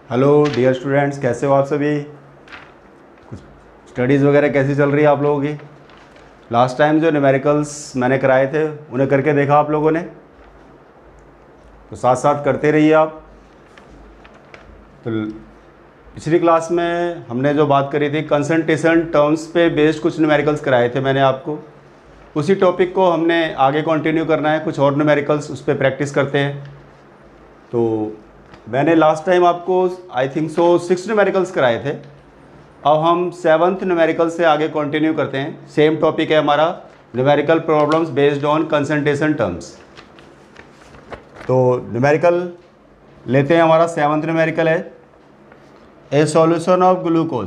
Hello dear students, कैसे हो आप सभी। कुछ स्टडीज़ वगैरह कैसी चल रही है आप लोगों की। लास्ट टाइम जो न्यूमेरिकल्स मैंने कराए थे उन्हें करके देखा आप लोगों ने, तो साथ साथ करते रहिए आप। तो पिछली क्लास में हमने जो बात करी थी कंसंट्रेशन टर्म्स पे बेस्ड कुछ न्यूमेरिकल्स कराए थे मैंने आपको। उसी टॉपिक को हमने आगे कंटिन्यू करना है, कुछ और न्यूमेरिकल्स उस पर प्रैक्टिस करते हैं। तो मैंने लास्ट टाइम आपको आई थिंक सो 6 न्यूमेरिकल्स कराए थे। अब हम 7th न्यूमेरिकल से आगे कंटिन्यू करते हैं। सेम टॉपिक है हमारा, numerical problems based on concentration terms. तो न्यूमेरिकल लेते हैं, हमारा 7th न्यूमेरिकल है a solution of glucose.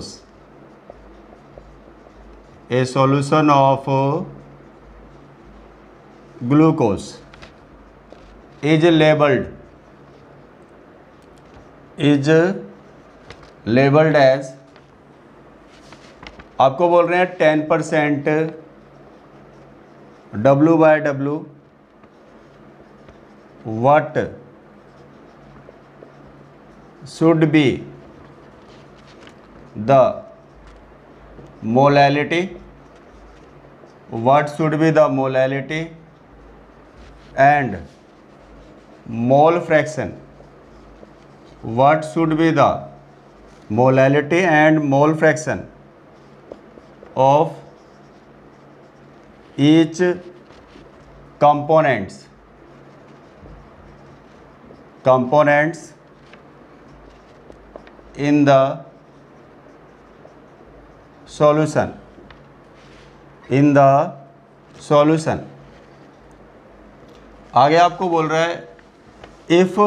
A solution of glucose is labelled as, आपको बोल रहे हैं 10% W/W what should be the molality, what should be the molality and mole fraction, what should be the molality and mole fraction of each components in the solution, आगे आपको बोल रहा है if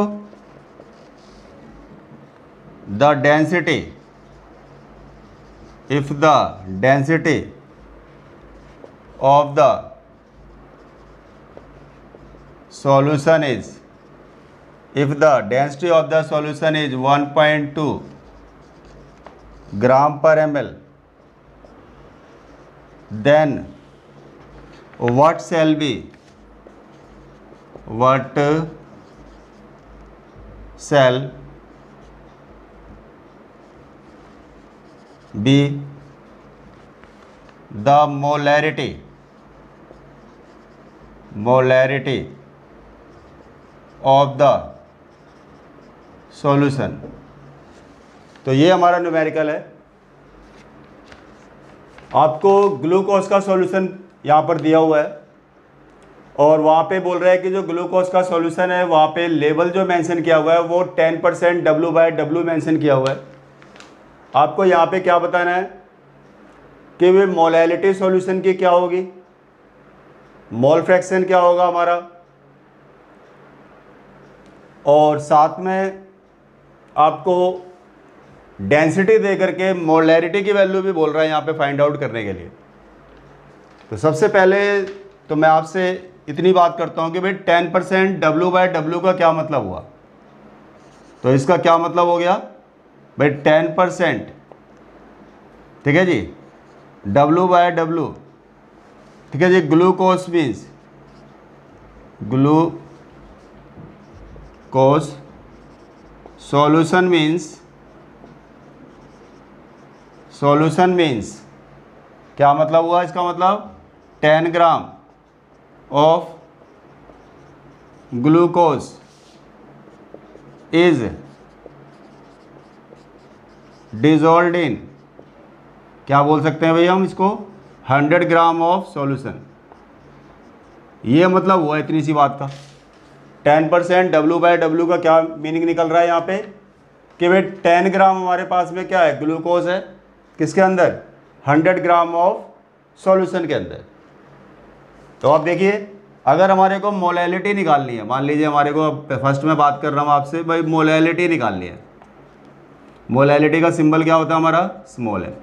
the density of the solution is, if the density of the solution is 1.2 gram per ml, then what shall be the molarity of the solution। तो ये हमारा numerical है। आपको ग्लूकोज का सॉल्यूशन यहाँ पर दिया हुआ है और वहाँ पे बोल रहा है कि जो ग्लूकोज का सॉल्यूशन है वहाँ पे लेवल जो मेंशन किया हुआ है वो 10% W/W मेंशन किया हुआ है। आपको यहाँ पे क्या बताना है कि वे मोलैलिटी सॉल्यूशन की क्या होगी, मोल फ्रैक्शन क्या होगा हमारा, और साथ में आपको डेंसिटी दे करके मोलैरिटी की वैल्यू भी बोल रहा है यहाँ पे फाइंड आउट करने के लिए। तो सबसे पहले तो मैं आपसे इतनी बात करता हूँ कि भाई 10% W/W का क्या मतलब हुआ। तो इसका क्या मतलब हो गया भाई 10%, ठीक है जी, W/W, ठीक है जी। Glucose means glucose solution means क्या मतलब हुआ इसका मतलब 10 gram of glucose is dissolved in, क्या बोल सकते हैं भाई हम इसको, 100 ग्राम ऑफ सॉल्यूशन। ये मतलब हुआ इतनी सी बात का। 10% W/W का क्या मीनिंग निकल रहा है यहाँ पे कि भाई 10 ग्राम हमारे पास में क्या है, ग्लूकोज है, किसके अंदर, 100 ग्राम ऑफ सॉल्यूशन के अंदर। तो आप देखिए, अगर हमारे को मोलैलिटी निकालनी है, मान लीजिए हमारे को, फर्स्ट में बात कर रहा हूँ आपसे भाई, मोलैलिटी निकालनी है। मोलैलिटी का सिंबल क्या होता है हमारा, स्मॉल है।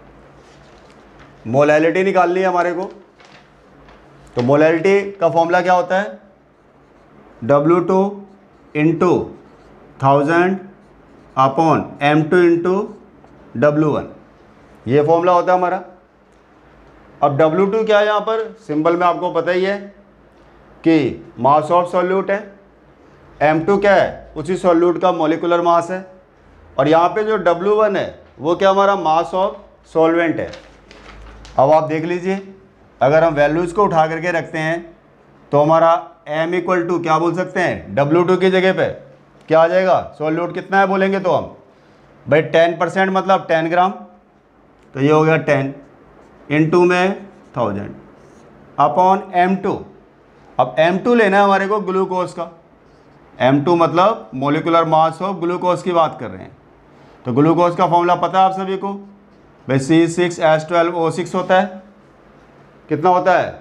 मोलैलिटी निकालनी है हमारे को, तो मोलैलिटी का फॉर्मूला क्या होता है, W2 into 1000 upon M2 into W1, ये फॉर्मूला होता है हमारा। अब W2 क्या है यहाँ पर, सिंबल में आपको पता ही है कि मास ऑफ सॉल्यूट है, M2 क्या है, उसी सॉल्यूट का मॉलिक्यूलर मास है, और यहाँ पे जो W1 है वो क्या हमारा मास ऑफ सॉल्वेंट है। अब आप देख लीजिए, अगर हम वैल्यूज़ को उठा करके रखते हैं तो हमारा m इक्वल टू क्या बोल सकते हैं, W2 की जगह पे क्या आ जाएगा, सॉल्यूट कितना है बोलेंगे तो हम भाई 10% मतलब 10 ग्राम, तो ये हो गया 10 इंटू में 1000 अपॉन M2। अब M2 लेना है हमारे को ग्लूकोज का, M2 मतलब मोलिकुलर मास ऑफ ग्लूकोज की बात कर रहे हैं। तो ग्लूकोज का फॉर्मूला पता है आप सभी को भाई C6H12O6 होता है। कितना होता है,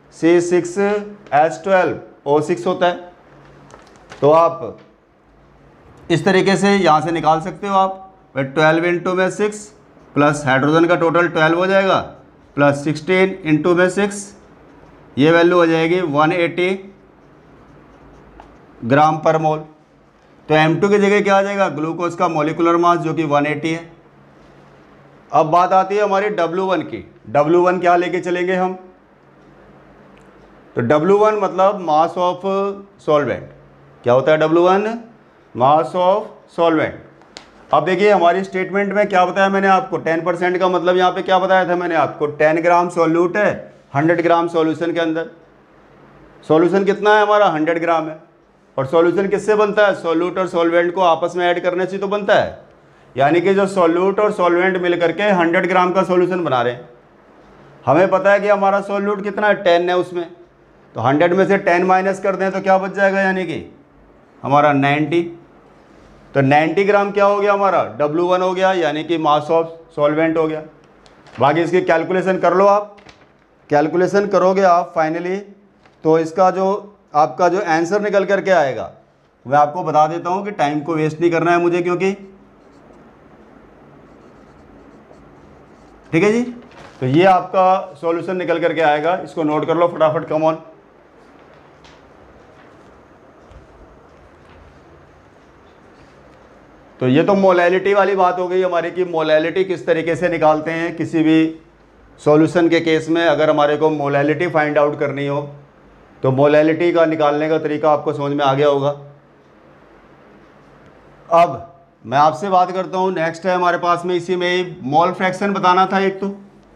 C6H12O6 होता है। तो आप इस तरीके से यहाँ से निकाल सकते हो आप भाई 12 इंटू में 6 प्लस हाइड्रोजन का टोटल 12 हो जाएगा प्लस 16 इंटू में 6, ये वैल्यू हो जाएगी 180 ग्राम पर मोल। तो M2 की जगह क्या आ जाएगा, ग्लूकोज का मोलिकुलर मास जो कि 180 है। अब बात आती है हमारी W1 की। W1 क्या लेके चलेंगे हम, तो W1 मतलब मास ऑफ सॉल्वेंट। क्या होता है W1, मास ऑफ सॉल्वेंट। अब देखिए हमारी स्टेटमेंट में क्या बताया मैंने आपको, 10% का मतलब यहाँ पे क्या बताया था मैंने आपको, 10 ग्राम सॉल्यूट है 100 ग्राम सॉल्यूशन के अंदर। सॉल्यूशन कितना है हमारा, 100 ग्राम है। और सॉल्यूशन किससे बनता है, सॉल्यूट और सॉल्वेंट को आपस में ऐड करने से तो बनता है। यानी कि जो सॉल्यूट और सॉल्वेंट मिल करके 100 ग्राम का सॉल्यूशन बना रहे हैं। हमें पता है कि हमारा सॉल्यूट कितना है, 10 है उसमें, तो 100 में से 10 माइनस कर दें तो क्या बच जाएगा, यानी कि हमारा 90। तो 90 ग्राम क्या हो गया हमारा, W1 हो गया, यानी कि मास ऑफ सॉल्वेंट हो गया। बाकी इसकी कैलकुलेशन कर लो आप, कैलकुलेशन करोगे आप फाइनली तो इसका जो आपका जो आंसर निकल करके आएगा, मैं आपको बता देता हूँ कि टाइम को वेस्ट नहीं करना है मुझे, क्योंकि ठीक है जी। तो ये आपका सॉल्यूशन निकल करके आएगा, इसको नोट कर लो फटाफट, कम ऑन। तो ये तो मोलैलिटी वाली बात हो गई हमारी कि मोलैलिटी किस तरीके से निकालते हैं किसी भी सॉल्यूशन के केस में। अगर हमारे को मोलैलिटी फाइंड आउट करनी हो तो मोलैलिटी का निकालने का तरीका आपको समझ में आ गया होगा। अब मैं आपसे बात करता हूँ, नेक्स्ट है हमारे पास में इसी में ही मोल फ्रैक्शन बताना था एक। तो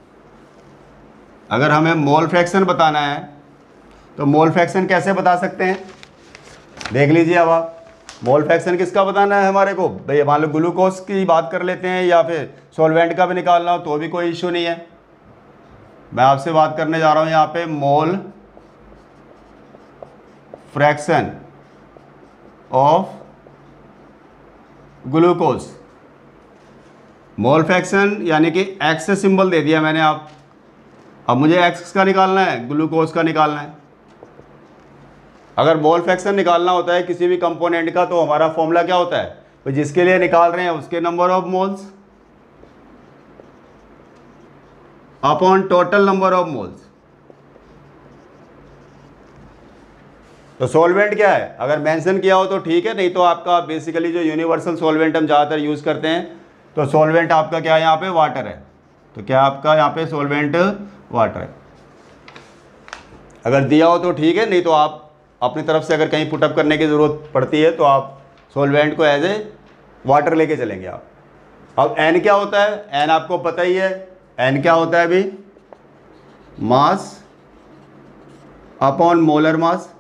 अगर हमें मोल फ्रैक्शन बताना है तो मोल फ्रैक्शन कैसे बता सकते हैं, देख लीजिए। अब आप मोल फ्रैक्शन किसका बताना है हमारे को, भाई मान लो ग्लूकोज की बात कर लेते हैं या फिर सॉल्वेंट का भी निकालना हो तो भी कोई इशू नहीं है। मैं आपसे बात करने जा रहा हूँ यहाँ पे mole fraction of glucose. Mole fraction यानी कि एक्स से सिंबल दे दिया मैंने आप। अब मुझे एक्स का निकालना है, ग्लूकोज का निकालना है। अगर मोल फ्रैक्शन निकालना होता है किसी भी कंपोनेंट का तो हमारा फॉर्मूला क्या होता है, तो जिसके लिए निकाल रहे हैं उसके number of moles upon total number of moles. तो सॉल्वेंट क्या है, अगर मेंशन किया हो तो ठीक है, नहीं तो आपका बेसिकली जो यूनिवर्सल सॉल्वेंट हम ज़्यादातर यूज़ करते हैं तो सॉल्वेंट आपका क्या है यहाँ पे, वाटर है। तो क्या आपका यहाँ पे सॉल्वेंट वाटर है। अगर दिया हो तो ठीक है, नहीं तो आप अपनी तरफ से अगर कहीं पुटअप करने की ज़रूरत पड़ती है तो आप सॉल्वेंट को एज ए वाटर लेके चलेंगे आप। अब एन क्या होता है, एन आपको पता ही है, एन क्या होता है अभी, मास अपॉन मोलर मास,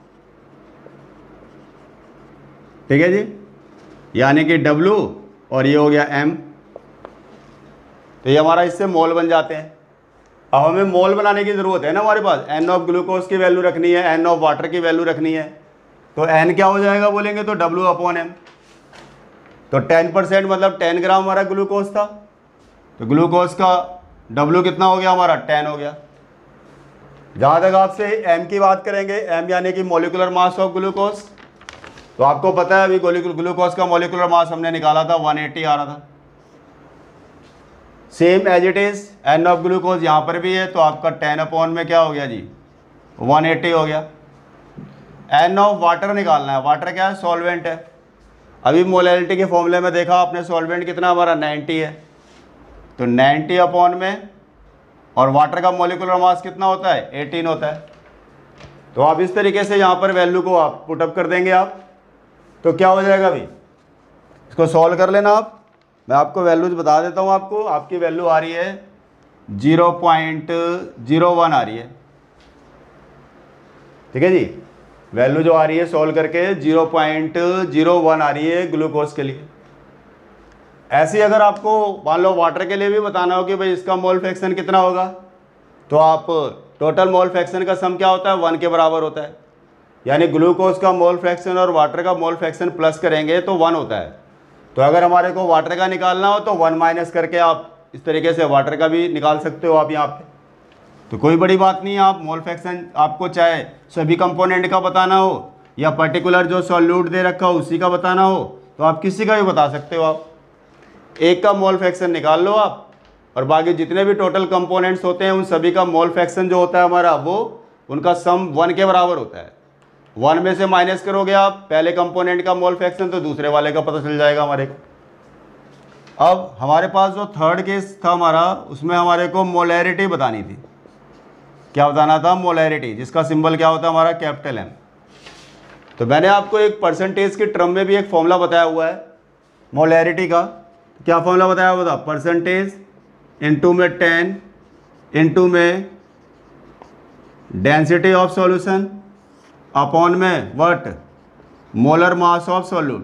ठीक है जी, यानी कि W और ये हो गया M। तो ये हमारा इससे मोल बन जाते हैं। अब हमें मोल बनाने की ज़रूरत है ना, हमारे पास N ऑफ ग्लूकोज की वैल्यू रखनी है, N ऑफ वाटर की वैल्यू रखनी है। तो N क्या हो जाएगा बोलेंगे तो W अपॉन M। तो 10% मतलब 10 ग्राम हमारा ग्लूकोज था, तो ग्लूकोज का W कितना हो गया हमारा, 10 हो गया। जहाँ तक आपसे M की बात करेंगे, M यानी कि मोलिकुलर मास ऑफ ग्लूकोज, तो आपको पता है अभी ग्लूकोज का मोलिकुलर मास हमने निकाला था 180 आ रहा था। Same as it is N of glucose यहाँ पर भी है, तो आपका 10 अपॉन में क्या हो गया जी, 180 हो गया। एन ऑफ वाटर निकालना है, वाटर क्या है, सॉल्वेंट है। अभी मोलैलिटी के फॉर्मूले में देखा आपने सॉल्वेंट कितना हमारा 90 है, तो 90 अपॉन में, और वाटर का मोलिकुलर मास कितना होता है, 18 होता है। तो आप इस तरीके से यहाँ पर वैल्यू को आप पुटअप कर देंगे आप, तो क्या हो जाएगा अभी, इसको सॉल्व कर लेना आप। मैं आपको वैल्यूज बता देता हूँ। आपको आपकी वैल्यू आ रही है 0.01 आ रही है, ठीक है जी। वैल्यू जो आ रही है सॉल्व करके 0.01 आ रही है ग्लूकोज के लिए। ऐसे अगर आपको मान लो वाटर के लिए भी बताना हो कि भाई इसका मोल फ्रैक्शन कितना होगा, तो आप टोटल मोल फ्रैक्शन का सम क्या होता है 1 के बराबर होता है। यानी ग्लूकोज का मोल फ्रैक्शन और वाटर का मोल फ्रैक्शन प्लस करेंगे तो 1 होता है। तो अगर हमारे को वाटर का निकालना हो तो 1 माइनस करके आप इस तरीके से वाटर का भी निकाल सकते हो आप यहाँ पे। तो कोई बड़ी बात नहीं है। आप मोल फ्रैक्शन आपको चाहे सभी कंपोनेंट का बताना हो या पर्टिकुलर जो सॉल्यूट दे रखा हो उसी का बताना हो, तो आप किसी का भी बता सकते हो। आप एक का मोल फ्रैक्शन निकाल लो आप, और बाकी जितने भी टोटल कंपोनेंट्स होते हैं उन सभी का मोल फ्रैक्शन जो होता है हमारा, वो उनका सम 1 के बराबर होता है। 1 में से माइनस करोगे आप पहले कंपोनेंट का मोल फ्रैक्शन तो दूसरे वाले का पता चल जाएगा हमारे को। अब हमारे पास जो थर्ड केस था हमारा, उसमें हमारे को मोलैरिटी बतानी थी। क्या बताना था? मोलैरिटी, जिसका सिंबल क्या होता है हमारा कैपिटल M। तो मैंने आपको एक परसेंटेज के टर्म में भी एक फॉर्मूला बताया हुआ है मोलैरिटी का। क्या फॉर्मूला बताया हुआ था? परसेंटेज इनटू में 10 इनटू में डेंसिटी ऑफ सॉल्यूशन अपॉन में what? Molar mass of solute,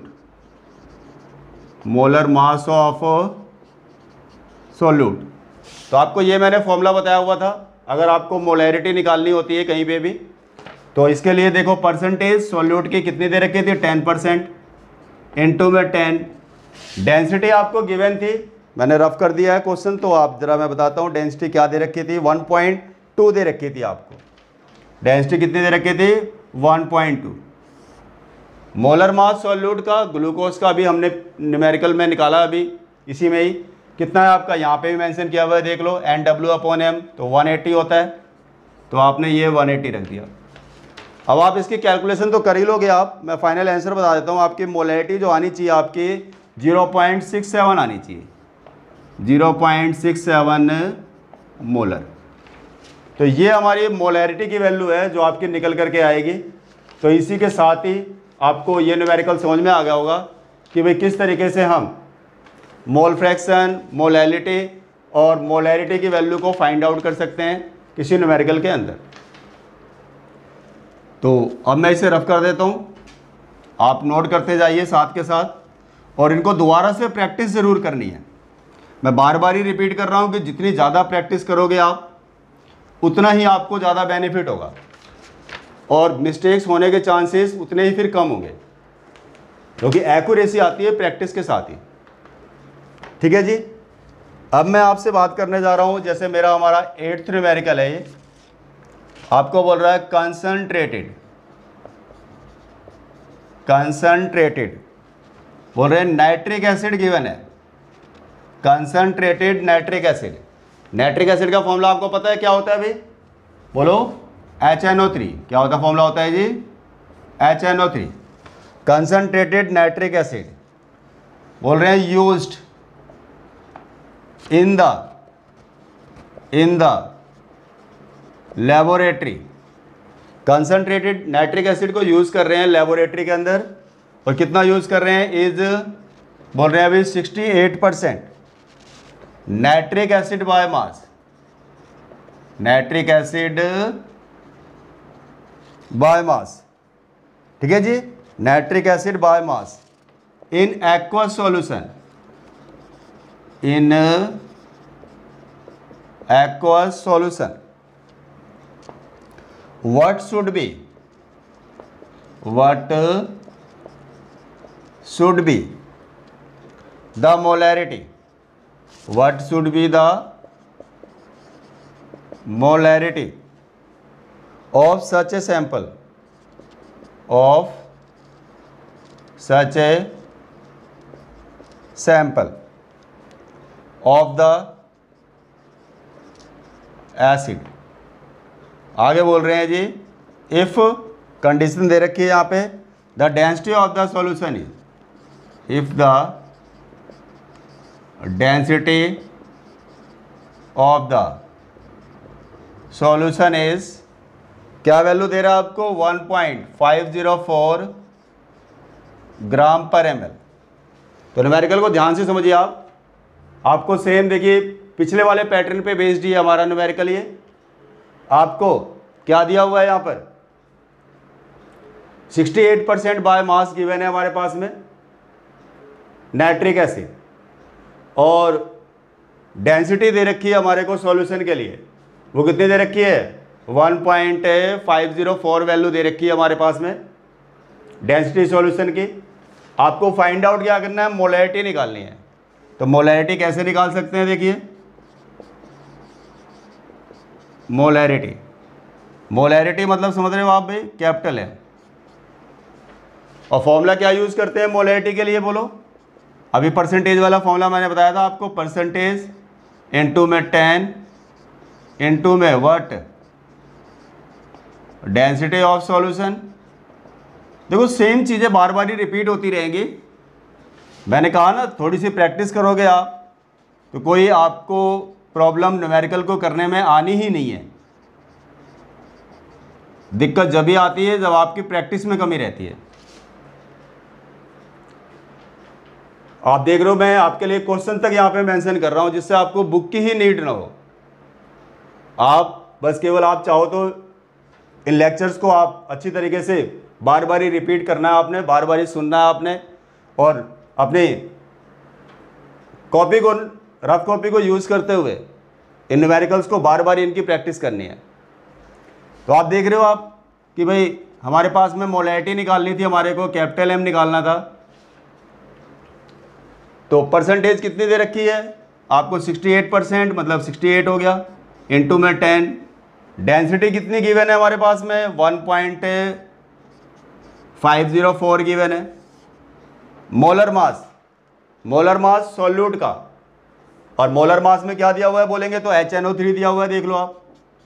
molar mass of solute. तो आपको ये मैंने फॉर्मूला बताया हुआ था। अगर आपको मोलैरिटी निकालनी होती है कहीं पे भी, तो इसके लिए देखो परसेंटेज सॉल्यूट की कितनी दे रखी थी 10% इनटू में 10। डेंसिटी आपको गिवन थी, मैंने रफ कर दिया है क्वेश्चन, तो आप जरा मैं बताता हूँ डेंसिटी क्या दे रखी थी। 1.2 दे रखी थी आपको। डेंसिटी कितनी दे रखी थी? 1.2। मोलर मास सॉल्यूट का, ग्लूकोज का भी हमने न्यूमेरिकल में निकाला अभी इसी में ही। कितना है आपका? यहाँ पे भी मेंशन किया हुआ है, देख लो NW/M, तो 180 होता है। तो आपने ये 180 रख दिया। अब आप इसकी कैलकुलेशन तो कर ही लोगे आप, मैं फाइनल आंसर बता देता हूँ। आपकी मोलैरिटी जो आनी चाहिए आपकी 0.67 आनी चाहिए, 0.67 मोलर। तो ये हमारी मोलैरिटी की वैल्यू है जो आपकी निकल करके आएगी। तो इसी के साथ ही आपको ये न्यूमेरिकल समझ में आ गया होगा कि भाई किस तरीके से हम मोल फ्रैक्शन, मोलैरिटी और मोलैरिटी की वैल्यू को फाइंड आउट कर सकते हैं किसी न्यूमेरिकल के अंदर। तो अब मैं इसे रफ कर देता हूँ, आप नोट करते जाइए साथ के साथ, और इनको दोबारा से प्रैक्टिस ज़रूर करनी है। मैं बार बार ही रिपीट कर रहा हूँ कि जितनी ज़्यादा प्रैक्टिस करोगे आप उतना ही आपको ज़्यादा बेनिफिट होगा, और मिस्टेक्स होने के चांसेस उतने ही फिर कम होंगे, क्योंकि एक्यूरेसी आती है प्रैक्टिस के साथ ही। ठीक है जी। अब मैं आपसे बात करने जा रहा हूँ, जैसे मेरा हमारा 8th न्यूमेरिकल है, ये आपको बोल रहा है कंसंट्रेटेड, कंसंट्रेटेड बोल रहे हैं नाइट्रिक एसिड गिवन है, concentrated nitric acid. Nitric acid का फॉर्मूला आपको पता है क्या होता है भाई? बोलो। HNO3। क्या होता फॉर्मूला होता है जी? HNO3। कंसंट्रेटेड नाइट्रिक एसिड बोल रहे हैं used in the laboratory. Concentrated nitric acid को यूज़ कर रहे हैं लेबोरेटरी के अंदर, और कितना यूज़ कर रहे हैं? इज बोल रहे हैं अभी 68% nitric acid by mass, nitric acid by mass. ठीक है जी, nitric acid by mass in aqueous solution, in aqueous solution, what should be the molarity, what should be the molarity of such a sample, of such a sample of the acid. आगे बोल रहे हैं जी, if condition दे रखी है यहाँ पे, the density of the solution is, if the density of the solution is, क्या value दे रहा है आपको? 1.504 ग्राम पर ml। तो न्यूमेरिकल को ध्यान से समझिए आप, आपको सेम देखिए पिछले वाले पैटर्न पे बेस्ड ही है हमारा न्यूमेरिकल। ये आपको क्या दिया हुआ है यहाँ पर 68% बाय मास गिवन है हमारे पास में नाइट्रिक एसिड, और डेंसिटी दे रखी है हमारे को सॉल्यूशन के लिए। वो कितनी दे रखी है 1.504 वैल्यू दे रखी है हमारे पास में डेंसिटी सॉल्यूशन की। आपको फाइंड आउट क्या करना है, मोलैरिटी निकालनी है। तो मोलैरिटी कैसे निकाल सकते हैं, देखिए मोलैरिटी मतलब समझ रहे हो आप भाई, कैपिटल है। और फॉर्मूला क्या यूज करते हैं मोलैरिटी के लिए बोलो। अभी परसेंटेज वाला फॉर्मूला मैंने बताया था आपको, परसेंटेज इनटू में 10 इनटू में व्हाट, डेंसिटी ऑफ सॉल्यूशन। देखो सेम चीज़ें बार बार ही रिपीट होती रहेंगी। मैंने कहा ना थोड़ी सी प्रैक्टिस करोगे आप तो कोई आपको प्रॉब्लम न्यूमेरिकल को करने में आनी ही नहीं है। दिक्कत जब भी आती है जब आपकी प्रैक्टिस में कमी रहती है। आप देख रहे हो मैं आपके लिए क्वेश्चन तक यहाँ पे मेंशन कर रहा हूँ जिससे आपको बुक की ही नीड ना हो। आप बस केवल आप चाहो तो इन लेक्चर्स को आप अच्छी तरीके से बार बार ही रिपीट करना है आपने, बार बार ही सुनना है आपने, और अपनी कॉपी को, रफ कॉपी को यूज़ करते हुए इन न्यूमेरिकल्स को बार बार इनकी प्रैक्टिस करनी है। तो आप देख रहे हो आप कि भाई हमारे पास में मोलैरिटी निकालनी थी, हमारे को कैपिटल एम निकालना था। तो परसेंटेज कितनी दे रखी है आपको 68%, मतलब 68 हो गया, इनटू में 10। डेंसिटी कितनी गिवन है हमारे पास में 1.504 गिवन है। मोलर मास सॉल्यूट का, और मोलर मास में क्या दिया हुआ है बोलेंगे तो HNO3 दिया हुआ है, देख लो आप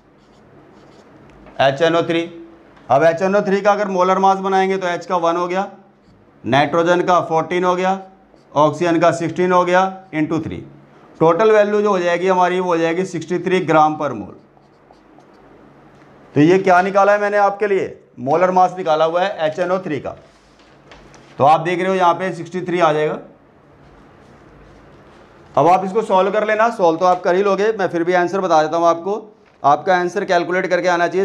HNO3। अब HNO3 का अगर मोलर मास बनाएंगे तो H का 1 हो गया, नाइट्रोजन का 14 हो गया, ऑक्सीजन का 16 हो गया, इंटू 3। टोटल वैल्यू जो हो जाएगी हमारी वो हो जाएगी 63 ग्राम पर मोल। तो ये क्या निकाला है मैंने आपके लिए, मोलर मास निकाला हुआ है HNO3 का। तो आप देख रहे हो यहाँ पे 63 आ जाएगा। अब आप इसको सॉल्व कर लेना, सॉल्व तो आप कर ही लोगे, मैं फिर भी आंसर बता देता हूँ आपको। आपका आंसर कैलकुलेट करके आना चाहिए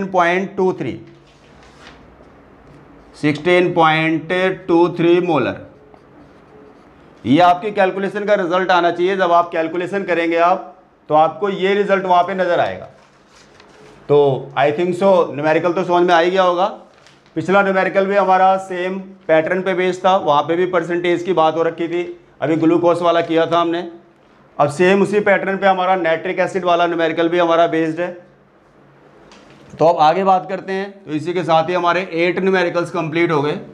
16.23 मोलर। ये आपकी कैलकुलेशन का रिजल्ट आना चाहिए। जब आप कैलकुलेशन करेंगे आप तो आपको ये रिजल्ट वहाँ पे नज़र आएगा। तो आई थिंक सो न्यूमेरिकल तो समझ में आ ही गया होगा। पिछला न्यूमेरिकल भी हमारा सेम पैटर्न पे बेस्ड था, वहाँ पे भी परसेंटेज की बात हो रखी थी, अभी ग्लूकोज वाला किया था हमने। अब सेम उसी पैटर्न पे हमारा नाइट्रिक एसिड वाला न्यूमेरिकल भी हमारा बेस्ड है। तो अब आगे बात करते हैं। तो इसी के साथ ही हमारे 8 न्यूमेरिकल्स कंप्लीट हो गए।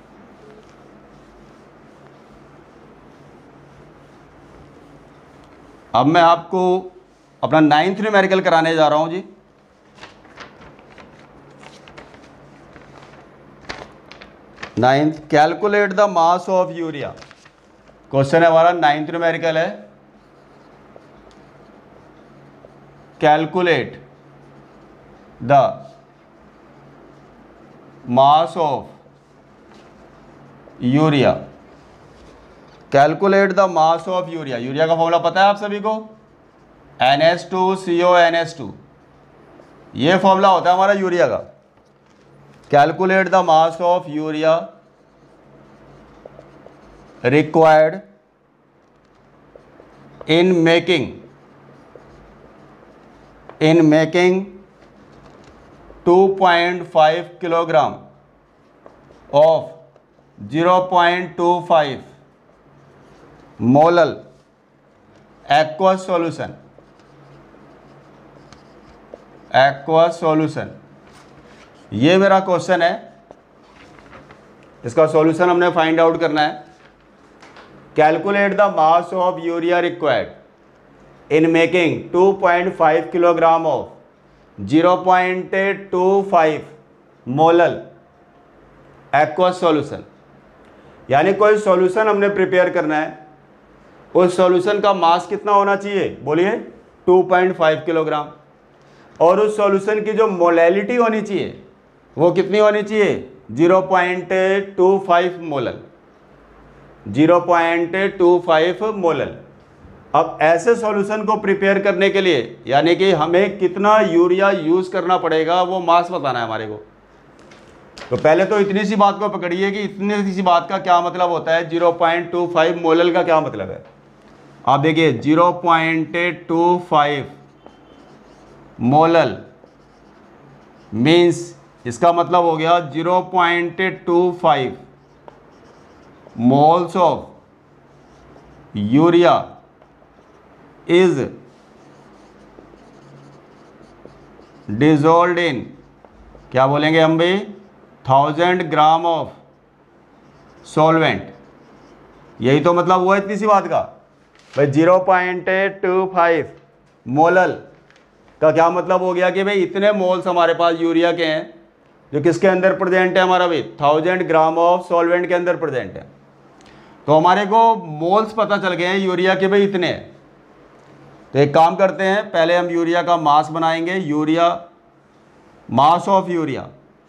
अब मैं आपको अपना 9th न्यूमेरिकल कराने जा रहा हूं जी। Ninth, calculate the mass of urea. Question है हमारा 9th न्यूमेरिकल है, calculate the mass of urea. Calculate the mass of urea. Urea का फॉर्मूला पता है आप सभी को, NH2CO NH2। ये फॉर्मूला होता है हमारा यूरिया का। Calculate the mass of urea required in making 2.5 kilogram of 0.25 molal aqueous solution। ये मेरा क्वेश्चन है, इसका सॉल्यूशन हमने फाइंड आउट करना है। Calculate the mass of urea required in making 2.5 kilogram of 0.25 molal aqueous solution. यानी कोई सॉल्यूशन हमने प्रिपेयर करना है, उस सॉल्यूशन का मास कितना होना चाहिए बोलिए 2.5 किलोग्राम, और उस सॉल्यूशन की जो मोलैलिटी होनी चाहिए वो कितनी होनी चाहिए 0.25 मोलल, 0.25 मोलल। अब ऐसे सॉल्यूशन को प्रिपेयर करने के लिए यानी कि हमें कितना यूरिया यूज़ करना पड़ेगा वो मास बताना है हमारे को। तो पहले तो इतनी सी बात को पकड़िए कि इतनी सी बात का क्या मतलब होता है। 0.25 मोलल का क्या मतलब है, आप देखिए 0.25 मोलल मीन्स इसका मतलब हो गया 0.25 moles of urea is dissolved in, क्या बोलेंगे हम भी, 1000 ग्राम ऑफ सॉल्वेंट। यही तो मतलब हुआ इतनी सी बात का भाई। 0.25 मोलल का क्या मतलब हो गया कि भाई इतने मोल्स हमारे पास यूरिया के हैं जो किसके अंदर प्रेजेंट है हमारा भाई, 1000 ग्राम ऑफ सॉल्वेंट के अंदर प्रेजेंट है। तो हमारे को मोल्स पता चल गए हैं यूरिया के भाई इतने हैं। तो एक काम करते हैं, पहले हम यूरिया का मास बनाएंगे। Urea mass of urea,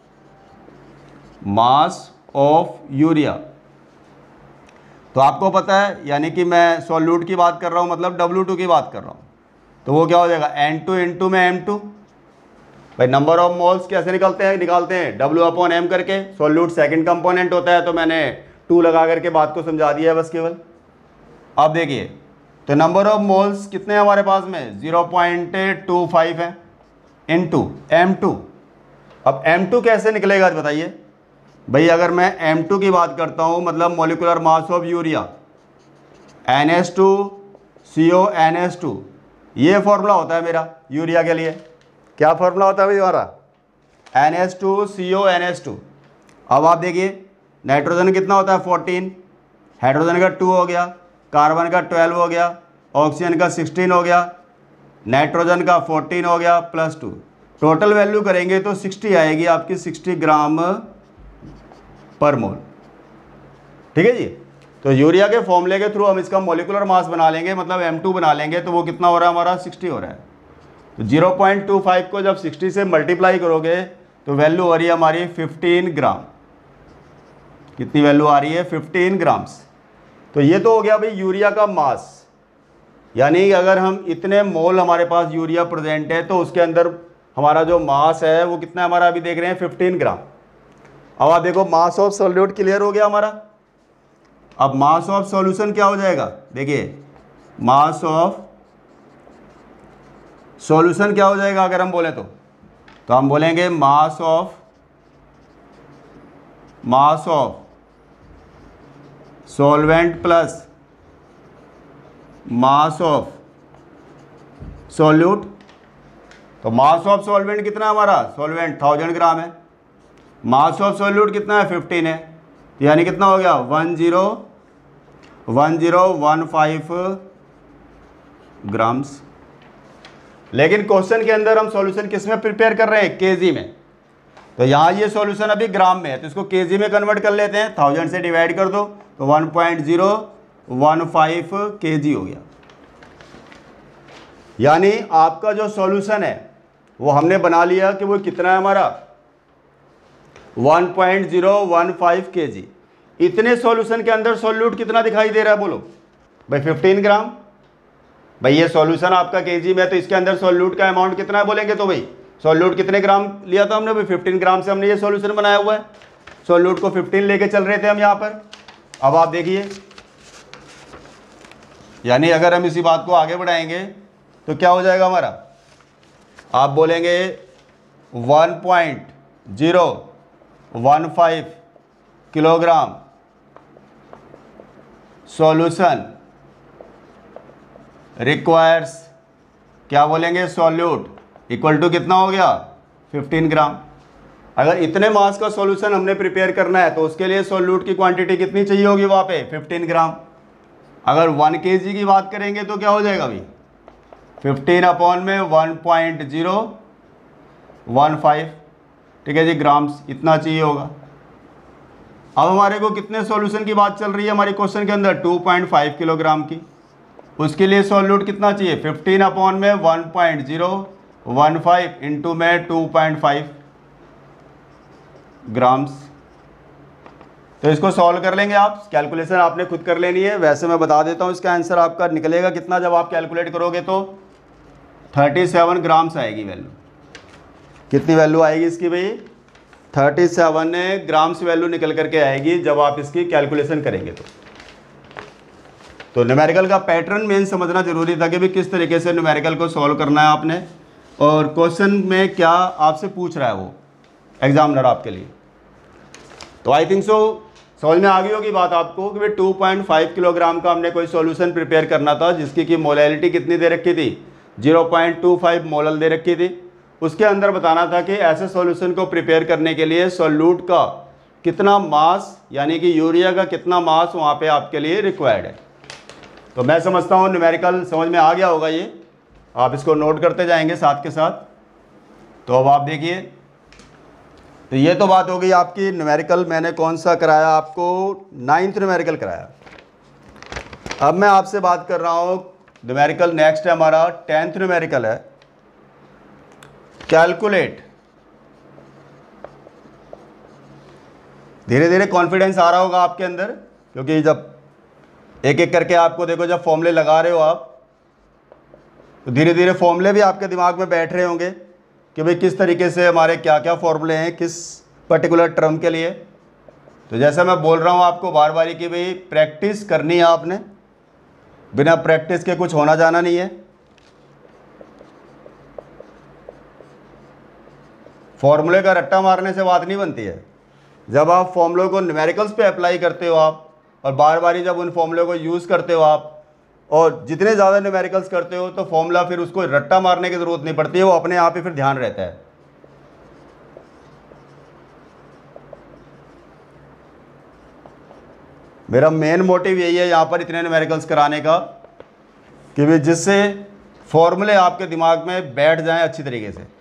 mass of urea. तो आपको पता है यानी कि मैं सॉल्यूट की बात कर रहा हूँ, मतलब W2 की बात कर रहा हूँ। तो वो क्या हो जाएगा, N2 इंटू में M2। भाई नंबर ऑफ मोल्स कैसे निकलते हैं, W/M करके। सॉल्यूट सेकंड कंपोनेंट होता है तो मैंने 2 लगा करके बात को समझा दिया है बस केवल। अब देखिए तो नंबर ऑफ मोल्स कितने हैं हमारे पास में, 0.25 है इंटू M2। अब M2 कैसे निकलेगा बताइए भाई। अगर मैं M2 की बात करता हूँ मतलब molecular mass of urea, NH2CO ये फॉर्मूला होता है मेरा यूरिया के लिए। क्या फॉर्मूला होता है भाई हमारा, NH2CO अब आप देखिए नाइट्रोजन कितना होता है 14, हाइड्रोजन का 2 हो गया, कार्बन का 12 हो गया, ऑक्सीजन का 16 हो गया, नाइट्रोजन का 14 हो गया प्लस 2। टोटल वैल्यू करेंगे तो 60 आएगी आपकी, 60 ग्राम पर मोल। ठीक है जी। तो यूरिया के फॉर्मूले के थ्रू हम इसका मोलिकुलर मास बना लेंगे, मतलब M2 बना लेंगे। तो वो कितना हो रहा है हमारा, 60 हो रहा है। तो 0.25 को जब 60 से मल्टीप्लाई करोगे तो वैल्यू आ रही है हमारी 15 ग्राम। कितनी वैल्यू आ रही है, 15 ग्राम्स। तो ये तो हो गया भाई यूरिया का मास, यानी अगर हम इतने मोल हमारे पास यूरिया प्रेजेंट है तो उसके अंदर हमारा जो मास है वो कितना है हमारा, अभी देख रहे हैं 15 ग्राम। अब आप देखो मास ऑफ सॉल्यूट क्लियर हो गया हमारा। अब मास ऑफ सॉल्यूशन क्या हो जाएगा, देखिए मास ऑफ सॉल्यूशन क्या हो जाएगा अगर हम बोले तो हम बोलेंगे mass of solvent plus mass of solute. तो मास ऑफ सॉल्वेंट कितना है हमारा, सॉल्वेंट 1000 ग्राम है, मास ऑफ सॉल्यूट कितना है 15 है, यानी कितना हो गया 1015 ग्राम्स। लेकिन क्वेश्चन के अंदर हम सॉल्यूशन किस में प्रिपेयर कर रहे हैं, केजी में। तो यहाँ ये सॉल्यूशन अभी ग्राम में है तो इसको केजी में कन्वर्ट कर लेते हैं। 1000 से डिवाइड कर दो तो 1.015 kg हो गया। यानी आपका जो सॉल्यूशन है वो हमने बना लिया कि वो कितना है हमारा 1.015 kg। इतने सॉल्यूशन के अंदर सॉल्यूट कितना दिखाई दे रहा है बोलो भाई, 15 ग्राम। भाई ये सॉल्यूशन आपका केजी में है तो इसके अंदर सॉल्यूट का अमाउंट कितना है बोलेंगे तो भाई सॉल्यूट कितने ग्राम लिया था हमने भाई, 15 ग्राम से हमने ये सॉल्यूशन बनाया हुआ है। सॉल्यूट को 15 लेके चल रहे थे हम यहाँ पर। अब आप देखिए यानी अगर हम इसी बात को आगे बढ़ाएंगे तो क्या हो जाएगा हमारा, आप बोलेंगे 1.015 किलोग्राम सॉल्यूशन रिक्वायर्स, क्या बोलेंगे, सॉल्यूट इक्वल टू कितना हो गया 15 ग्राम। अगर इतने मास का सॉल्यूशन हमने प्रिपेयर करना है तो उसके लिए सॉल्यूट की क्वांटिटी कितनी चाहिए होगी वहाँ पे 15 ग्राम। अगर 1 kg की बात करेंगे तो क्या हो जाएगा भाई 15 अपॉन में 1.015, ठीक है जी, ग्राम्स इतना चाहिए होगा। अब हमारे को कितने सॉल्यूशन की बात चल रही है हमारी क्वेश्चन के अंदर 2.5 किलोग्राम की। उसके लिए सॉल्यूट कितना चाहिए 15 अपॉन में 1.015 इंटू में 2.5 ग्राम्स। तो इसको सॉल्व कर लेंगे आप, कैलकुलेशन आपने खुद कर लेनी है। वैसे मैं बता देता हूँ इसका आंसर आपका निकलेगा कितना जब आप कैलकुलेट करोगे तो 37 ग्राम्स आएगी वैल्यू। कितनी वैल्यू आएगी इसकी भाई? 37 ग्राम्स वैल्यू निकल करके आएगी जब आप इसकी कैलकुलेशन करेंगे। तो न्यूमेरिकल का पैटर्न मेन समझना जरूरी था कि भाई किस तरीके से न्यूमेरिकल को सॉल्व करना है आपने, और क्वेश्चन में क्या आपसे पूछ रहा है वो एग्जामिनर आपके लिए। तो आई थिंक सो समझ में आ गई होगी बात आपको कि भाई 2.5 किलोग्राम का हमने कोई सॉल्यूशन प्रिपेयर करना था जिसकी की मोलैलिटी कितनी दे रखी थी? 0.25 मोलल दे रखी थी। उसके अंदर बताना था कि ऐसे सॉल्यूशन को प्रिपेयर करने के लिए सॉल्यूट का कितना मास, यानी कि यूरिया का कितना मास वहाँ पे आपके लिए रिक्वायर्ड है। तो मैं समझता हूँ न्यूमेरिकल समझ में आ गया होगा, ये आप इसको नोट करते जाएंगे साथ के साथ। तो अब आप देखिए, तो ये तो बात हो गई आपकी न्यूमेरिकल मैंने कौन सा कराया आपको, 9th न्यूमेरिकल कराया। अब मैं आपसे बात कर रहा हूँ न्यूमेरिकल नेक्स्ट है हमारा 10th न्यूमेरिकल है, कैलकुलेट। धीरे धीरे कॉन्फिडेंस आ रहा होगा आपके अंदर, क्योंकि जब एक एक करके आपको देखो, जब फॉर्मूले लगा रहे हो आप तो धीरे धीरे फॉर्मूले भी आपके दिमाग में बैठ रहे होंगे कि भाई किस तरीके से हमारे क्या क्या फॉर्मूले हैं किस पर्टिकुलर टर्म के लिए। तो जैसा मैं बोल रहा हूँ आपको बार बार कि भाई प्रैक्टिस करनी है आपने, बिना प्रैक्टिस के कुछ होना जाना नहीं है। फॉर्मूले का रट्टा मारने से बात नहीं बनती है। जब आप फॉर्मूलों को न्यूमेरिकल्स पे अप्लाई करते हो आप, और बार बार जब उन फॉर्मूलों को यूज़ करते हो आप, और जितने ज़्यादा न्यूमेरिकल्स करते हो तो फॉर्मूला फिर उसको रट्टा मारने की ज़रूरत नहीं पड़ती है, वो अपने आप ही फिर ध्यान रहता है। मेरा मेन मोटिव यही है यहाँ पर इतने न्यूमेरिकल्स कराने का कि भाई जिससे फॉर्मूले आपके दिमाग में बैठ जाएं अच्छी तरीके से।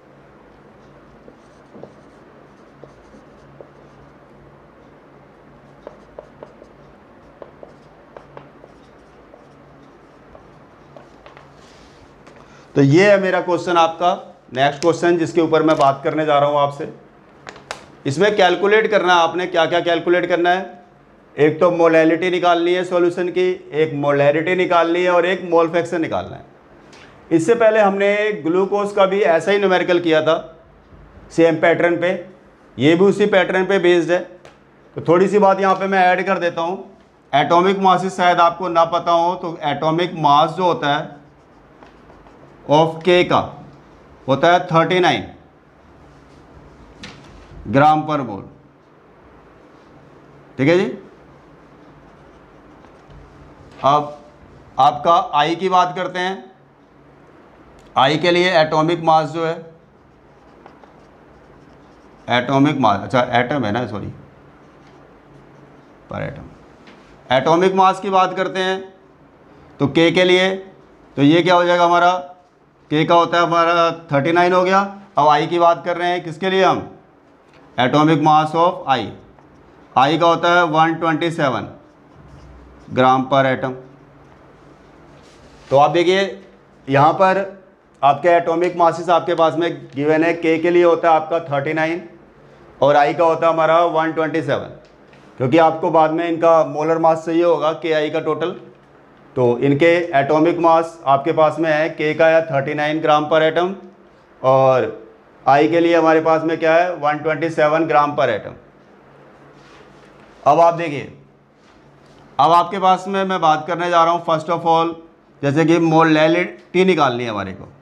तो ये है मेरा क्वेश्चन, आपका नेक्स्ट क्वेश्चन जिसके ऊपर मैं बात करने जा रहा हूँ आपसे। इसमें कैलकुलेट करना है आपने, क्या क्या कैलकुलेट करना है। एक तो मोलैलिटी निकालनी है सॉल्यूशन की, एक मोलैरिटी निकालनी है, और एक मोल फ्रैक्शन निकालना है। इससे पहले हमने ग्लूकोज का भी ऐसा ही न्यूमेरिकल किया था सेम पैटर्न पे, ये भी उसी पैटर्न पे बेस्ड है। तो थोड़ी सी बात यहाँ पे मैं ऐड कर देता हूँ। एटॉमिक मासेस शायद आपको ना पता हो, तो एटॉमिक मास जो होता है ऑफ के का होता है 39 ग्राम पर मोल। ठीक है जी। अब आपका आई की बात करते हैं। आई के लिए एटॉमिक मास जो है, एटॉमिक मास, अच्छा एटम है ना, सॉरी पर एटम, एटॉमिक मास की बात करते हैं। तो के लिए तो ये क्या हो जाएगा हमारा, के का होता है हमारा 39 हो गया। अब आई की बात कर रहे हैं किसके लिए हम, एटॉमिक मास ऑफ आई, आई का होता है 127 ग्राम पर एटम। तो आप देखिए यहाँ पर आपके एटॉमिक मासेस आपके पास में गिवन है। के लिए होता है आपका 39 और आई का होता है हमारा 127, क्योंकि आपको बाद में इनका मोलर मास चाहिए होगा के आई का टोटल। तो इनके एटॉमिक मास आपके पास में है, के का है 39 ग्राम पर एटम, और आई के लिए हमारे पास में क्या है 127 ग्राम पर एटम। अब आप देखिए, अब आपके पास में मैं बात करने जा रहा हूँ फर्स्ट ऑफ ऑल, जैसे कि मोलैलिटी निकालनी है हमारे को।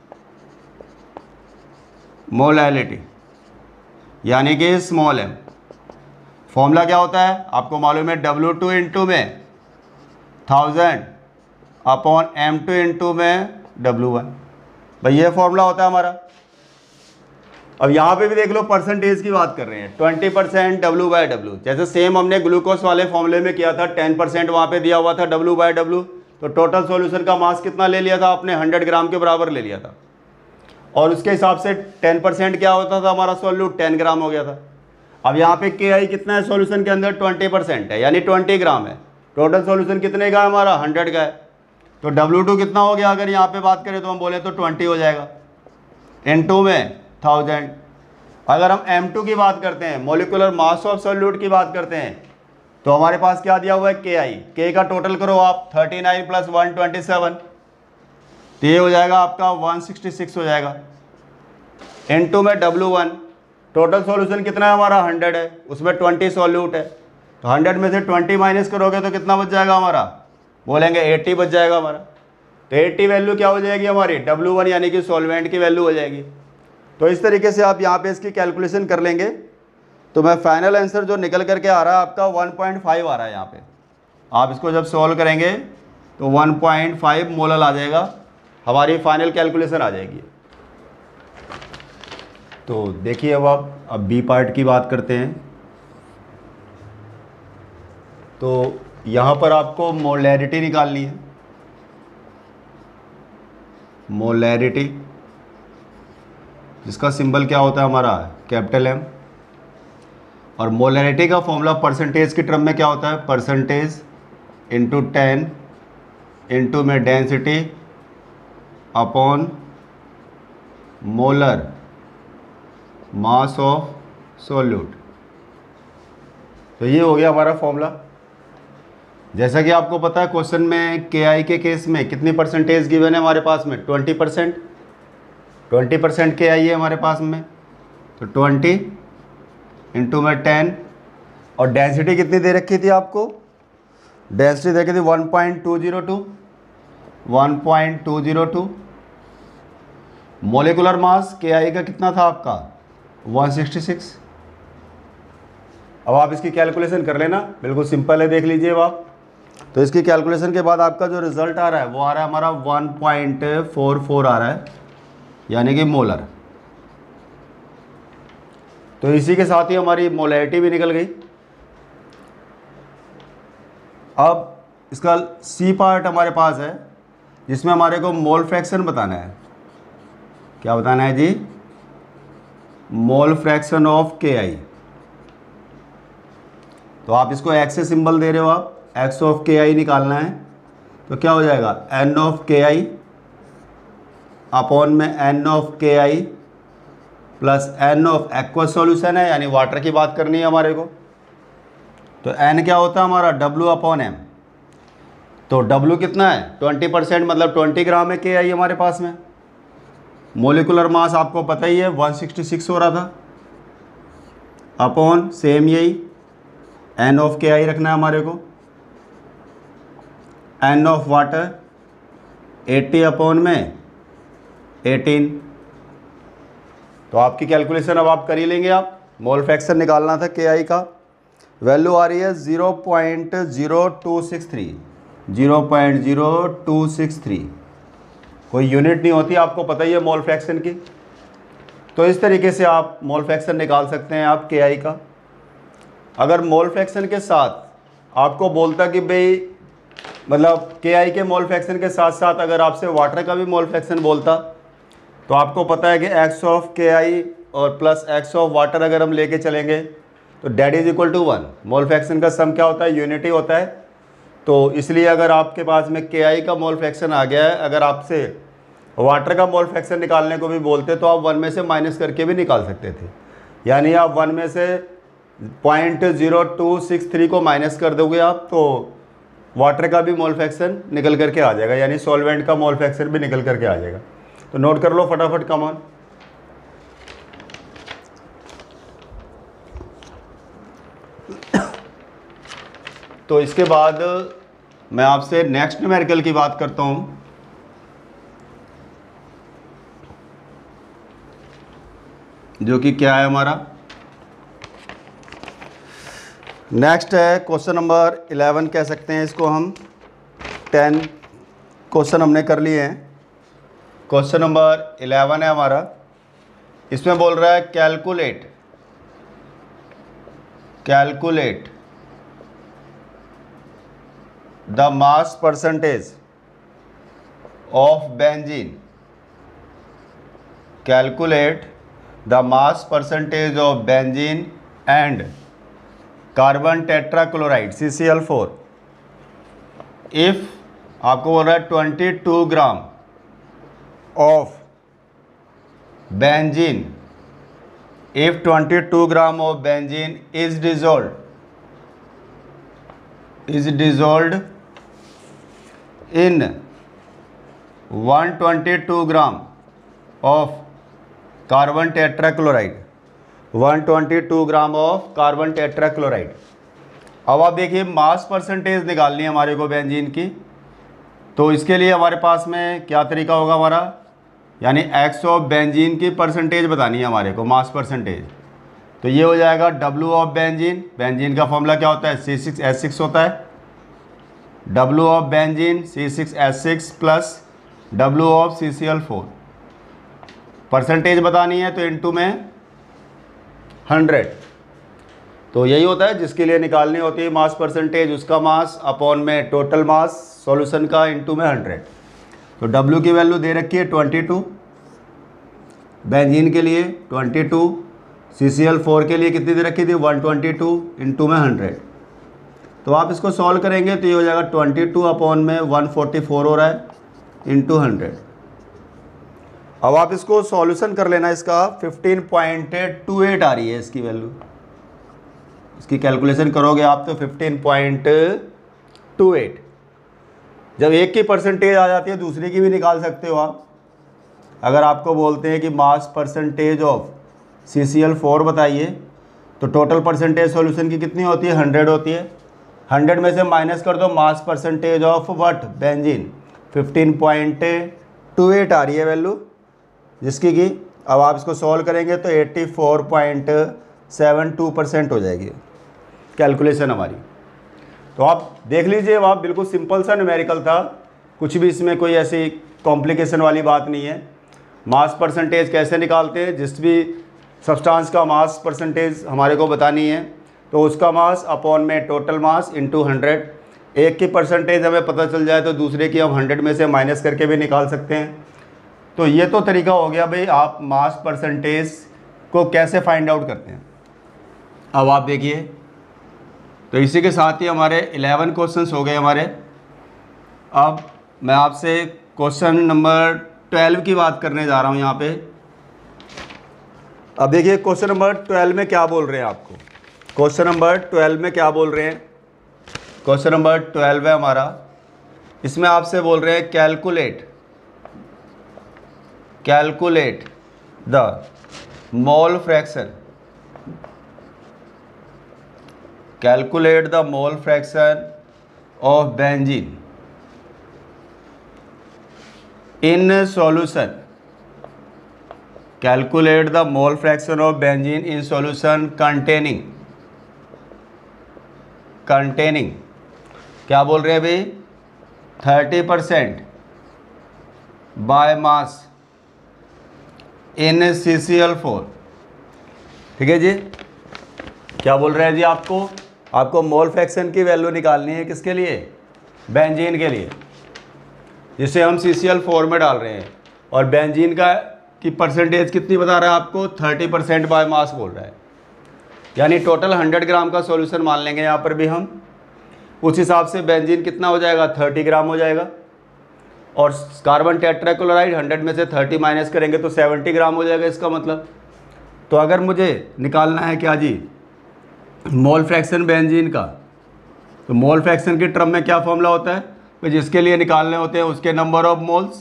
मोलैलिटी यानी कि स्मॉल एम, फॉर्मूला क्या होता है आपको मालूम है, W2 इंटू में 1000 अपॉन M2 इंटू में W1। भाई ये फॉर्मूला होता है हमारा। अब यहाँ पे भी देख लो परसेंटेज की बात कर रहे हैं, 20% W/W। जैसे सेम हमने ग्लूकोज वाले फॉर्मूले में किया था, 10% वहाँ पे दिया हुआ था W/W। तो टोटल सॉल्यूशन का मास कितना ले लिया था आपने, 100 ग्राम के बराबर ले लिया था, और उसके हिसाब से 10% क्या होता था हमारा सॉल्यूट, 10 ग्राम हो गया था। अब यहाँ पे के आई कितना है सॉल्यूशन के अंदर, 20% है, यानी 20 ग्राम है। टोटल सॉल्यूशन कितने का है हमारा, 100 का है। तो W2 कितना हो गया, अगर यहाँ पे बात करें तो हम बोले तो 20 हो जाएगा, N2 में 1000। अगर हम M2 की बात करते हैं, मोलिकुलर मास ऑफ सॉल्यूट की बात करते हैं, तो हमारे पास क्या दिया हुआ है के आई, के का टोटल करो आप 39 + 127, तो ये हो जाएगा आपका 166 हो जाएगा। इनटू में W1, टोटल सॉल्यूशन कितना है हमारा 100 है, उसमें 20 सॉल्यूट है, तो 100 में से 20 माइनस करोगे तो कितना बच जाएगा हमारा, बोलेंगे 80 बच जाएगा हमारा। तो 80 वैल्यू क्या हो जाएगी हमारी, W1 यानी कि सॉल्वेंट की वैल्यू हो जाएगी। तो इस तरीके से आप यहाँ पे इसकी कैलकुलेशन कर लेंगे, तो मैं फाइनल आंसर जो निकल करके आ रहा है आपका 1.5 आ रहा है यहाँ पे। आप इसको जब सॉल्व करेंगे तो 1.5 मोलल आ जाएगा, हमारी फाइनल कैलकुलेशन आ जाएगी। तो देखिए अब बी पार्ट की बात करते हैं। तो यहाँ पर आपको मोलैरिटी निकालनी है, मोलैरिटी जिसका सिंबल क्या होता है हमारा कैपिटल M, और मोलैरिटी का फॉर्मूला परसेंटेज की टर्म में क्या होता है, परसेंटेज इंटू 10 इंटू में density upon molar mass of solute. तो ये हो गया हमारा फॉर्मूला। जैसा कि आपको पता है क्वेश्चन में के आई के केस में कितनी परसेंटेज गिवन है हमारे पास में, 20%, 20% के आई है हमारे पास में, तो 20 इंटू में 10, और डेंसिटी कितनी दे रखी थी आपको, डेंसिटी दे रखी थी 1.202, मोलिकुलर मास के आई का कितना था आपका 166। अब आप इसकी कैलकुलेशन कर लेना, बिल्कुल सिंपल है, देख लीजिए अब आप। तो इसकी कैलकुलेशन के बाद आपका जो रिजल्ट आ रहा है वो आ रहा है हमारा 1.44 आ रहा है, यानी कि मोलर। तो इसी के साथ ही हमारी मोलैरिटी भी निकल गई। अब इसका सी पार्ट हमारे पास है, जिसमें हमारे को मोल फ्रैक्शन बताना है। क्या बताना है जी, मोल फ्रैक्शन ऑफ के आई। तो आप इसको एक्स से सिंबल दे रहे हो, आप एक्स ऑफ के आई निकालना है, तो क्या हो जाएगा N of K I upon में N of K I plus N of aqueous solution है, यानी वाटर की बात करनी है हमारे को। तो एन क्या होता है हमारा W अपॉन M, तो W कितना है 20%, मतलब 20 ग्राम है के आई हमारे पास में। मोलिकुलर मास आपको पता ही है 166 हो रहा था, अपॉन सेम यही एन ऑफ के आई रखना है हमारे को, एन ऑफ वाटर 80 अपॉन में 18। तो आपकी कैलकुलेशन अब आप कर ही लेंगे। आप मोल फ्रैक्शन निकालना था के आई का, वैल्यू आ रही है 0.0263, 0.0263, कोई यूनिट नहीं होती, आपको पता ही है मोल फ्रैक्शन की। तो इस तरीके से आप मोल फ्रैक्शन निकाल सकते हैं आप के आई का। अगर मोल फ्रैक्शन के साथ आपको बोलता कि भाई मतलब के आई के मोल फ्रैक्शन के साथ साथ अगर आपसे वाटर का भी मोल फ्रैक्शन बोलता, तो आपको पता है कि एक्स ऑफ के आई और प्लस एक्स ऑफ वाटर अगर हम लेके चलेंगे तो that is equal to 1। Mole fraction का सम क्या होता है, यूनिटी होता है। तो इसलिए अगर आपके पास में के आई का मोल फ्रैक्शन आ गया है, अगर आपसे वाटर का मोल फ्रैक्शन निकालने को भी बोलते तो आप 1 में से माइनस करके भी निकाल सकते थे, यानी आप 1 में से 0.0263 को माइनस कर दोगे आप, तो वाटर का भी मोल फ्रैक्शन निकल करके आ जाएगा, यानी सॉल्वेंट का मोल फ्रैक्शन भी निकल करके आ जाएगा। तो नोट कर लो फटाफट, कम ऑन। तो इसके बाद मैं आपसे नेक्स्ट न्यूमेरिकल की बात करता हूं, जो कि क्या है हमारा नेक्स्ट है क्वेश्चन नंबर 11 कह सकते हैं इसको हम। 10 क्वेश्चन हमने कर लिए हैं, क्वेश्चन नंबर 11 है हमारा। इसमें बोल रहा है calculate the mass percentage of benzene, calculate the mass percentage of benzene and carbon tetrachloride CCl4 if आपको बोल रहा है 22 gram of benzene, if 22 gram of benzene is dissolve is dissolved in 122 gram of carbon tetrachloride, 122 gram of carbon tetrachloride. अब आप देखिए mass percentage निकालनी है हमारे को बेंजीन की, तो इसके लिए हमारे पास में क्या तरीका होगा हमारा, यानी एक्स ऑफ बेंजीन की परसेंटेज बतानी है हमारे को, मास परसेंटेज। तो ये हो जाएगा W ऑफ बेंजीन, बेंजीन का फॉर्मूला क्या होता है, C6H6 होता है। W of benzene C6H6 plus W of CCl4, percentage बतानी है तो इनटू में 100। तो यही होता है जिसके लिए निकालनी होती है मास परसेंटेज, उसका मास अपॉन में टोटल मास सॉल्यूशन का इनटू में 100। तो W की वैल्यू दे रखी है 22 बेंजीन के लिए, 22 CCl4 के लिए कितनी दे रखी थी 122 इनटू में 100। तो आप इसको सॉल्व करेंगे तो ये हो जाएगा 22 अपॉन में 144 हो रहा है इनटू 100। अब आप इसको सॉल्यूशन कर लेना, इसका 15.28 आ रही है इसकी वैल्यू, इसकी कैलकुलेशन करोगे आप तो 15.28। जब एक की परसेंटेज आ जाती है दूसरी की भी निकाल सकते हो आप। अगर आपको बोलते हैं कि मास परसेंटेज ऑफ CCl4 बताइए, तो टोटल परसेंटेज सॉल्यूशन की कितनी होती है 100 होती है। 100 में से माइनस कर दो mass percentage of what benzene, 15.28 आ रही है वैल्यू जिसकी कि अब आप इसको सॉल्व करेंगे तो 84.72% हो जाएगी कैलकुलेशन हमारी। तो आप देख लीजिए, आप बिल्कुल सिंपल सा न्यूमेरिकल था, कुछ भी इसमें कोई ऐसी कॉम्प्लिकेशन वाली बात नहीं है। मास परसेंटेज कैसे निकालते हैं, जिस भी सब्सटेंस का मास परसेंटेज हमारे को बतानी है तो उसका मास अपॉन में टोटल मास इनटू 100। एक की परसेंटेज हमें पता चल जाए तो दूसरे की हम 100 में से माइनस करके भी निकाल सकते हैं। तो ये तो तरीका हो गया भाई आप मास परसेंटेज को कैसे फाइंड आउट करते हैं। अब आप देखिए, तो इसी के साथ ही हमारे 11 क्वेश्चंस हो गए हमारे। अब मैं आपसे क्वेश्चन नंबर 12 की बात करने जा रहा हूँ यहाँ पे। अब देखिए क्वेश्चन नंबर 12 में क्या बोल रहे हैं आपको, क्वेश्चन नंबर 12 में क्या बोल रहे हैं। क्वेश्चन नंबर 12 है हमारा, इसमें आपसे बोल रहे हैं calculate the mole fraction, calculate the mole fraction of benzene in solution, calculate the mole fraction of benzene in solution containing क्या बोल रहे हैं भाई 30% बाय मास इन CCl4। ठीक है जी, क्या बोल रहे हैं जी, आपको मोल फ्रैक्शन की वैल्यू निकालनी है किसके लिए, बेंजीन के लिए, जिसे हम CCl4 में डाल रहे हैं। और बेंजीन की परसेंटेज कितनी बता रहा है आपको 30% बाय मास बोल रहा है, यानी टोटल 100 ग्राम का सॉल्यूशन मान लेंगे यहाँ पर भी हम। उस हिसाब से बेंजीन कितना हो जाएगा 30 ग्राम हो जाएगा, और कार्बन टेट्राक्लोराइड 100 में से 30 माइनस करेंगे तो 70 ग्राम हो जाएगा इसका मतलब। तो अगर मुझे निकालना है क्या जी मोल फ्रैक्शन बेंजीन का, तो मोल फ्रैक्शन की टर्म में क्या फॉर्मूला होता है, तो जिसके लिए निकालने होते हैं उसके number of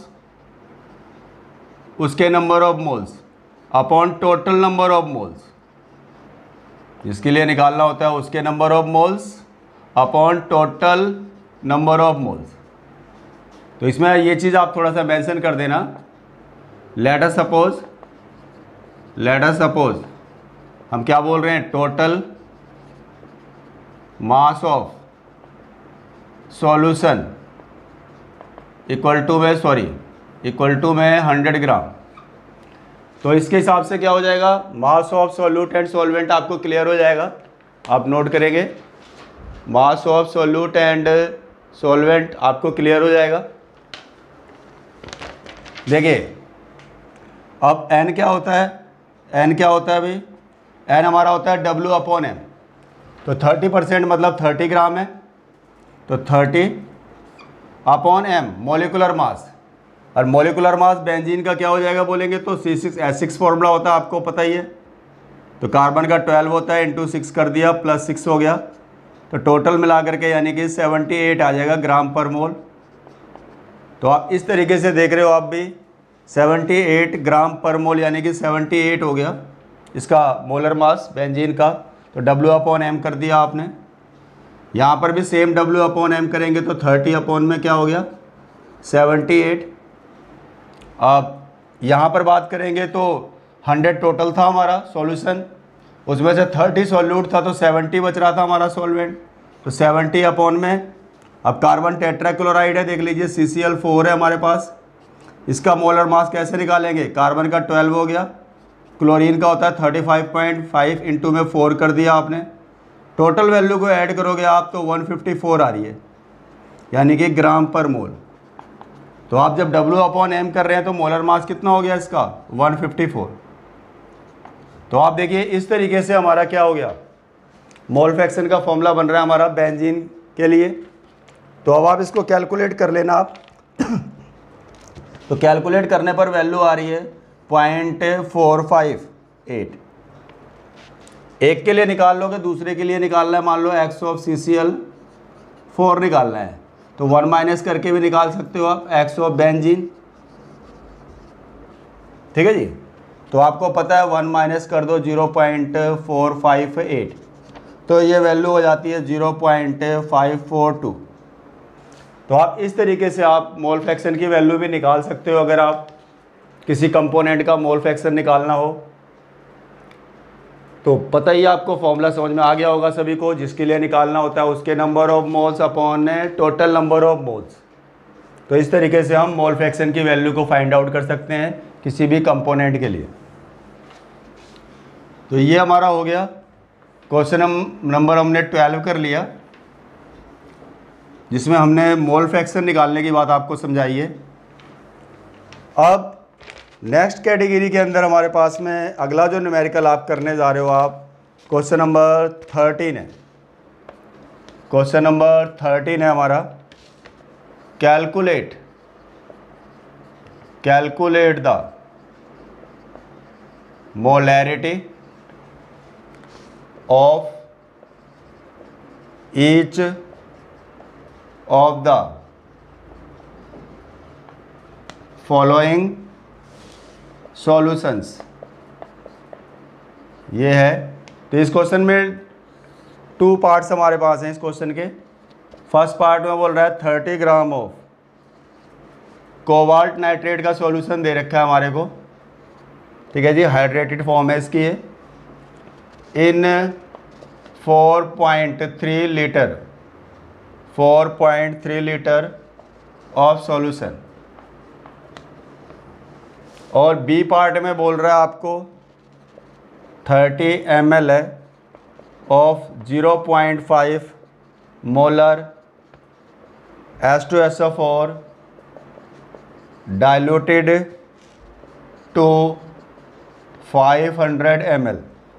moles upon total number of moles, जिसके लिए निकालना होता है उसके number of moles upon total number of moles. तो इसमें ये चीज़ आप थोड़ा सा मेंशन कर देना। लेट अस सपोज हम क्या बोल रहे हैं, total mass of solution equal to में 100 ग्राम। तो इसके हिसाब से क्या हो जाएगा, mass of solute and solvent आपको क्लियर हो जाएगा। आप नोट करेंगे mass of solute and solvent आपको क्लियर हो जाएगा। देखिए अब n क्या होता है, भाई n हमारा होता है W अपॉन m। तो 30% मतलब 30 ग्राम है, तो 30 अपॉन m मोलिकुलर मास। और मोलिकुलर मास बेंजीन का क्या हो जाएगा बोलेंगे तो C6H6 फॉर्मूला होता है, आपको पता ही है। तो कार्बन का 12 होता है इंटू 6 कर दिया प्लस 6 हो गया, तो टोटल मिला करके यानी कि 78 आ जाएगा ग्राम पर मोल। तो आप इस तरीके से देख रहे हो आप भी 78 ग्राम पर मोल यानी कि 78 हो गया इसका मोलर मास बेंजीन का। तो W/m कर दिया आपने। यहाँ पर भी सेम W/m करेंगे तो 30 में क्या हो गया 78। अब यहाँ पर बात करेंगे तो 100 टोटल था हमारा सॉल्यूशन, उसमें से 30 सॉल्यूट था तो 70 बच रहा था हमारा सॉल्वेंट। तो 70 में अब कार्बन टेट्राक्लोराइड है, देख लीजिए CCl4 है हमारे पास। इसका मोलर मास कैसे निकालेंगे, कार्बन का 12 हो गया, क्लोरीन का होता है 35.5 इंटू में 4 कर दिया आपने। टोटल वैल्यू को ऐड करोगे आप तो 154 आ रही है यानी कि ग्राम पर मोल। तो आप जब W/m कर रहे हैं तो मोलर मास कितना हो गया इसका 154। तो आप देखिए इस तरीके से हमारा क्या हो गया मोल फ्रैक्शन का फॉर्मूला बन रहा है हमारा बेंजीन के लिए। तो अब आप इसको कैलकुलेट कर लेना आप तो कैलकुलेट करने पर वैल्यू आ रही है 0.458। एक के लिए निकाल लोगे, दूसरे के लिए निकालना है, मान लो x ऑफ CCl4 निकालना है तो 1 माइनस करके भी निकाल सकते हो आप x ऑफ बेंजीन। ठीक है जी। तो आपको पता है 1 माइनस कर दो 0.458 तो ये वैल्यू हो जाती है 0.542। तो आप इस तरीके से आप मोल फ्रैक्शन की वैल्यू भी निकाल सकते हो अगर आप किसी कंपोनेंट का मोल फ्रैक्शन निकालना हो। तो पता ही आपको फॉर्मूला समझ में आ गया होगा सभी को, जिसके लिए निकालना होता है उसके number of moles upon total number of moles. तो इस तरीके से हम मोल फ्रैक्शन की वैल्यू को फाइंड आउट कर सकते हैं किसी भी कंपोनेंट के लिए। तो ये हमारा हो गया क्वेश्चन नंबर हमने 12 कर लिया, जिसमें हमने मोल फ्रैक्शन निकालने की बात आपको समझाई है। अब नेक्स्ट कैटेगरी के अंदर हमारे पास में अगला जो न्यूमेरिकल आप करने जा रहे हो आप क्वेश्चन नंबर 13 है। क्वेश्चन नंबर 13 है हमारा calculate the molarity of each of the following solutions. ये है। तो इस क्वेश्चन में 2 पार्ट्स हमारे पास हैं इस क्वेश्चन के। फर्स्ट पार्ट में बोल रहा है 30 ग्राम ऑफ कोबाल्ट नाइट्रेट का सॉल्यूशन दे रखा है हमारे को। ठीक है जी, हाइड्रेटेड फॉर्म है इसकी है। In 4.3 litre of solution. और बी पार्ट में बोल रहा है आपको 30 ml है ऑफ 0.5 molar H2SO4 diluted to 500 ml।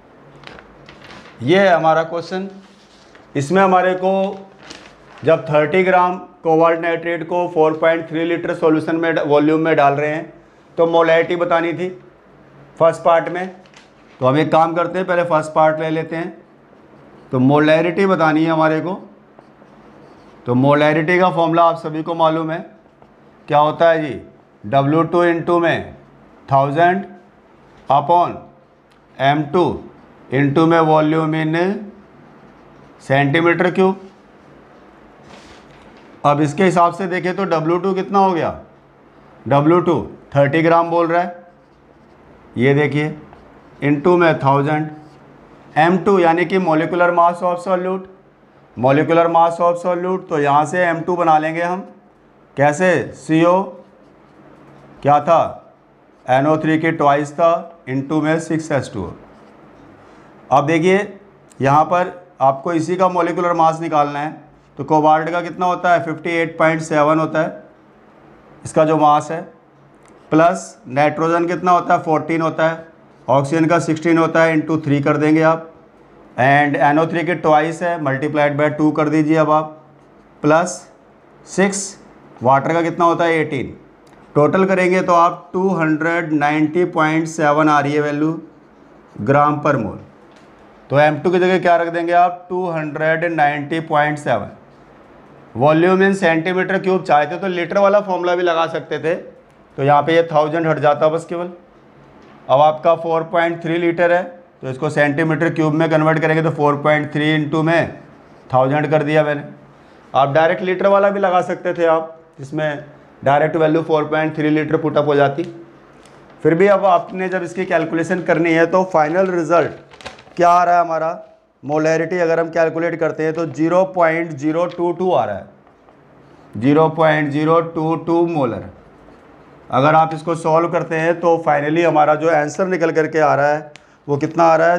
ये है हमारा क्वेश्चन। इसमें हमारे को जब 30 ग्राम कोबाल्ट नाइट्रेट को 4.3 लीटर सॉल्यूशन में वॉल्यूम में डाल रहे हैं तो मोलैरिटी बतानी थी फर्स्ट पार्ट में। तो हम एक काम करते हैं, पहले फर्स्ट पार्ट ले लेते हैं। तो मोलैरिटी बतानी है हमारे को। तो मोलैरिटी का फॉर्मूला आप सभी को मालूम है, क्या होता है जी, W2 इंटू में 1000 अपॉन M2 इंटू में वॉल्यूम इन सेंटीमीटर क्यूब। अब इसके हिसाब से देखें तो W2 कितना हो गया, W2 30 ग्राम बोल रहा है, ये देखिए, इनटू में 1000। M2 यानी कि molecular mass of solute. Molecular mass of solute तो यहाँ से M2 बना लेंगे हम। कैसे, CO क्या था, NO3 के ट्वाइस था, इनटू में 6H2O। अब देखिए यहाँ पर आपको इसी का मोलिकुलर मास निकालना है। तो कोबाल्ट का कितना होता है, 58.7 होता है इसका जो मास है, प्लस नाइट्रोजन कितना होता है, 14 होता है, ऑक्सीजन का 16 होता है, इंटू 3 कर देंगे आप, एंड NO3 के ट्वाइस है, मल्टीप्लाइड बाय 2 कर दीजिए अब आप, प्लस 6, वाटर का कितना होता है 18। टोटल करेंगे तो आप 290.7 आ रही है वैल्यू ग्राम पर मोल। तो M2 की जगह क्या रख देंगे आप 290.7। वॉल्यूम इन सेंटीमीटर क्यूब चाहते तो लीटर वाला फॉर्मूला भी लगा सकते थे, तो यहाँ पे ये 1000 हट जाता बस केवल। अब आपका 4.3 लीटर है तो इसको सेंटीमीटर क्यूब में कन्वर्ट करेंगे तो 4.3 इंटू में 1000 कर दिया मैंने। आप डायरेक्ट लीटर वाला भी लगा सकते थे आप, जिसमें डायरेक्ट वैल्यू 4.3 लीटर पुटअप हो जाती। फिर भी अब आपने जब इसकी कैलकुलेशन करनी है तो फाइनल रिजल्ट क्या आ रहा है हमारा, मोलैरिटी अगर हम कैलकुलेट करते हैं तो 0.022 आ रहा है, 0.022 मोलर। अगर आप इसको सॉल्व करते हैं तो फाइनली हमारा जो आंसर निकल करके आ रहा है वो कितना आ रहा है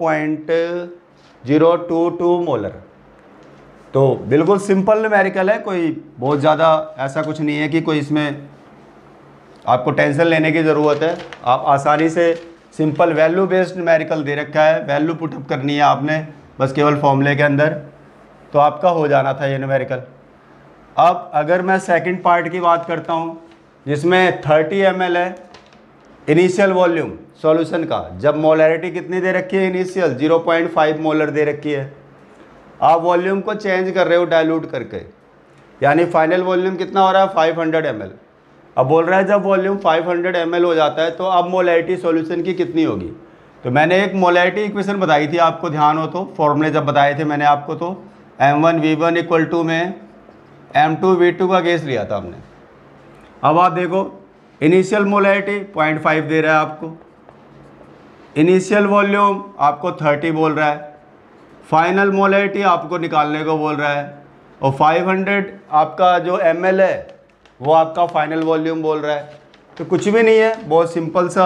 0.022 मोलर। तो बिल्कुल सिंपल न्यूमेरिकल है, कोई बहुत ज़्यादा ऐसा कुछ नहीं है कि कोई इसमें आपको टेंशन लेने की ज़रूरत है। आप आसानी से सिंपल वैल्यू बेस्ड न्यूमेरिकल दे रखा है, वैल्यू पुटअप करनी है आपने बस केवल फॉर्मूले के अंदर, तो आपका हो जाना था ये न्यूमेरिकल। अब अगर मैं सेकंड पार्ट की बात करता हूँ जिसमें 30 ml है इनिशियल वॉल्यूम सॉल्यूशन का, जब मोलैरिटी कितनी दे रखी है इनिशियल 0.5 मोलर दे रखी है, आप वॉल्यूम को चेंज कर रहे हो डाइल्यूट करके, यानी फाइनल वॉल्यूम कितना हो रहा है 500 ml। अब बोल रहा है जब वॉल्यूम 500 ml हो जाता है तो अब मोलैरिटी सॉल्यूशन की कितनी होगी। तो मैंने एक मोलैरिटी इक्वेशन बताई थी, आपको ध्यान हो तो, फॉर्मूले जब बताए थे मैंने आपको, तो M1V1 इक्वल टू में M2V2 का केस लिया था हमने। अब आप देखो इनिशियल मोलैरिटी 0.5 दे रहा है आपको, इनिशियल वॉल्यूम आपको 30 बोल रहा है, फाइनल मोलैरिटी आपको निकालने को बोल रहा है, और 500 आपका जो ml है वो आपका फाइनल वॉल्यूम बोल रहा है। तो कुछ भी नहीं है, बहुत सिंपल सा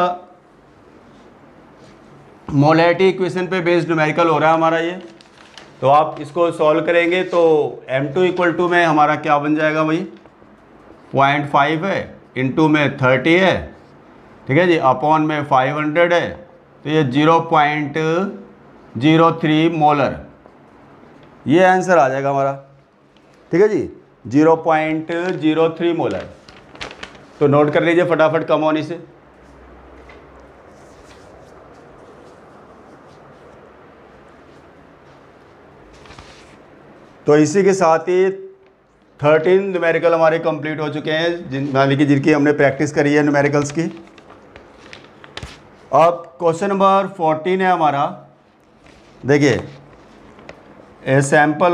मोलैरिटी इक्वेशन पे बेस्ड न्यूमेरिकल हो रहा है हमारा ये। तो आप इसको सॉल्व करेंगे तो M2 इक्वल टू में हमारा क्या बन जाएगा भाई 0.5 है, इंटू में 30 है, ठीक है जी, अपॉन में 500 है, तो ये 0.03 मोलर, ये आंसर आ जाएगा हमारा, ठीक है जी, 0.03 मोलर। तो नोट कर लीजिए फटाफट कमौनी से। तो इसी के साथ ही 13 न्यूमेरिकल हमारे कंप्लीट हो चुके हैं, जिनकी हमने प्रैक्टिस करी है न्यूमेरिकल्स की। अब क्वेश्चन नंबर 14 है हमारा, देखिए, ए सैंपल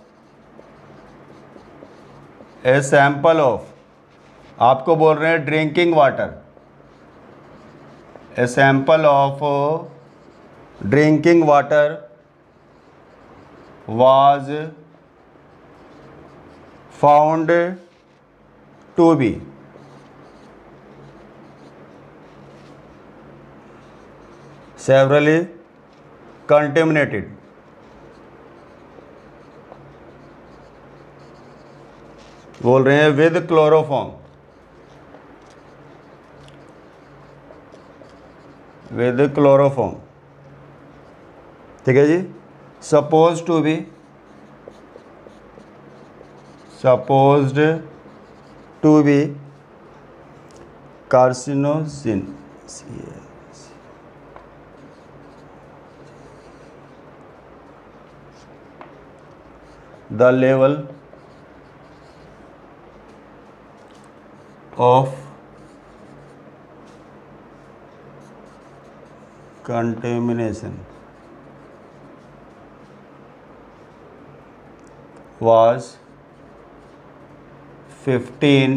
ऑफ आपको बोल रहे हैं drinking water, a sample of drinking water was found to be severely contaminated बोल रहे हैं विद क्लोरोफॉर्म, ठीक है जी, supposed to be carcinogen, the level of contamination was 15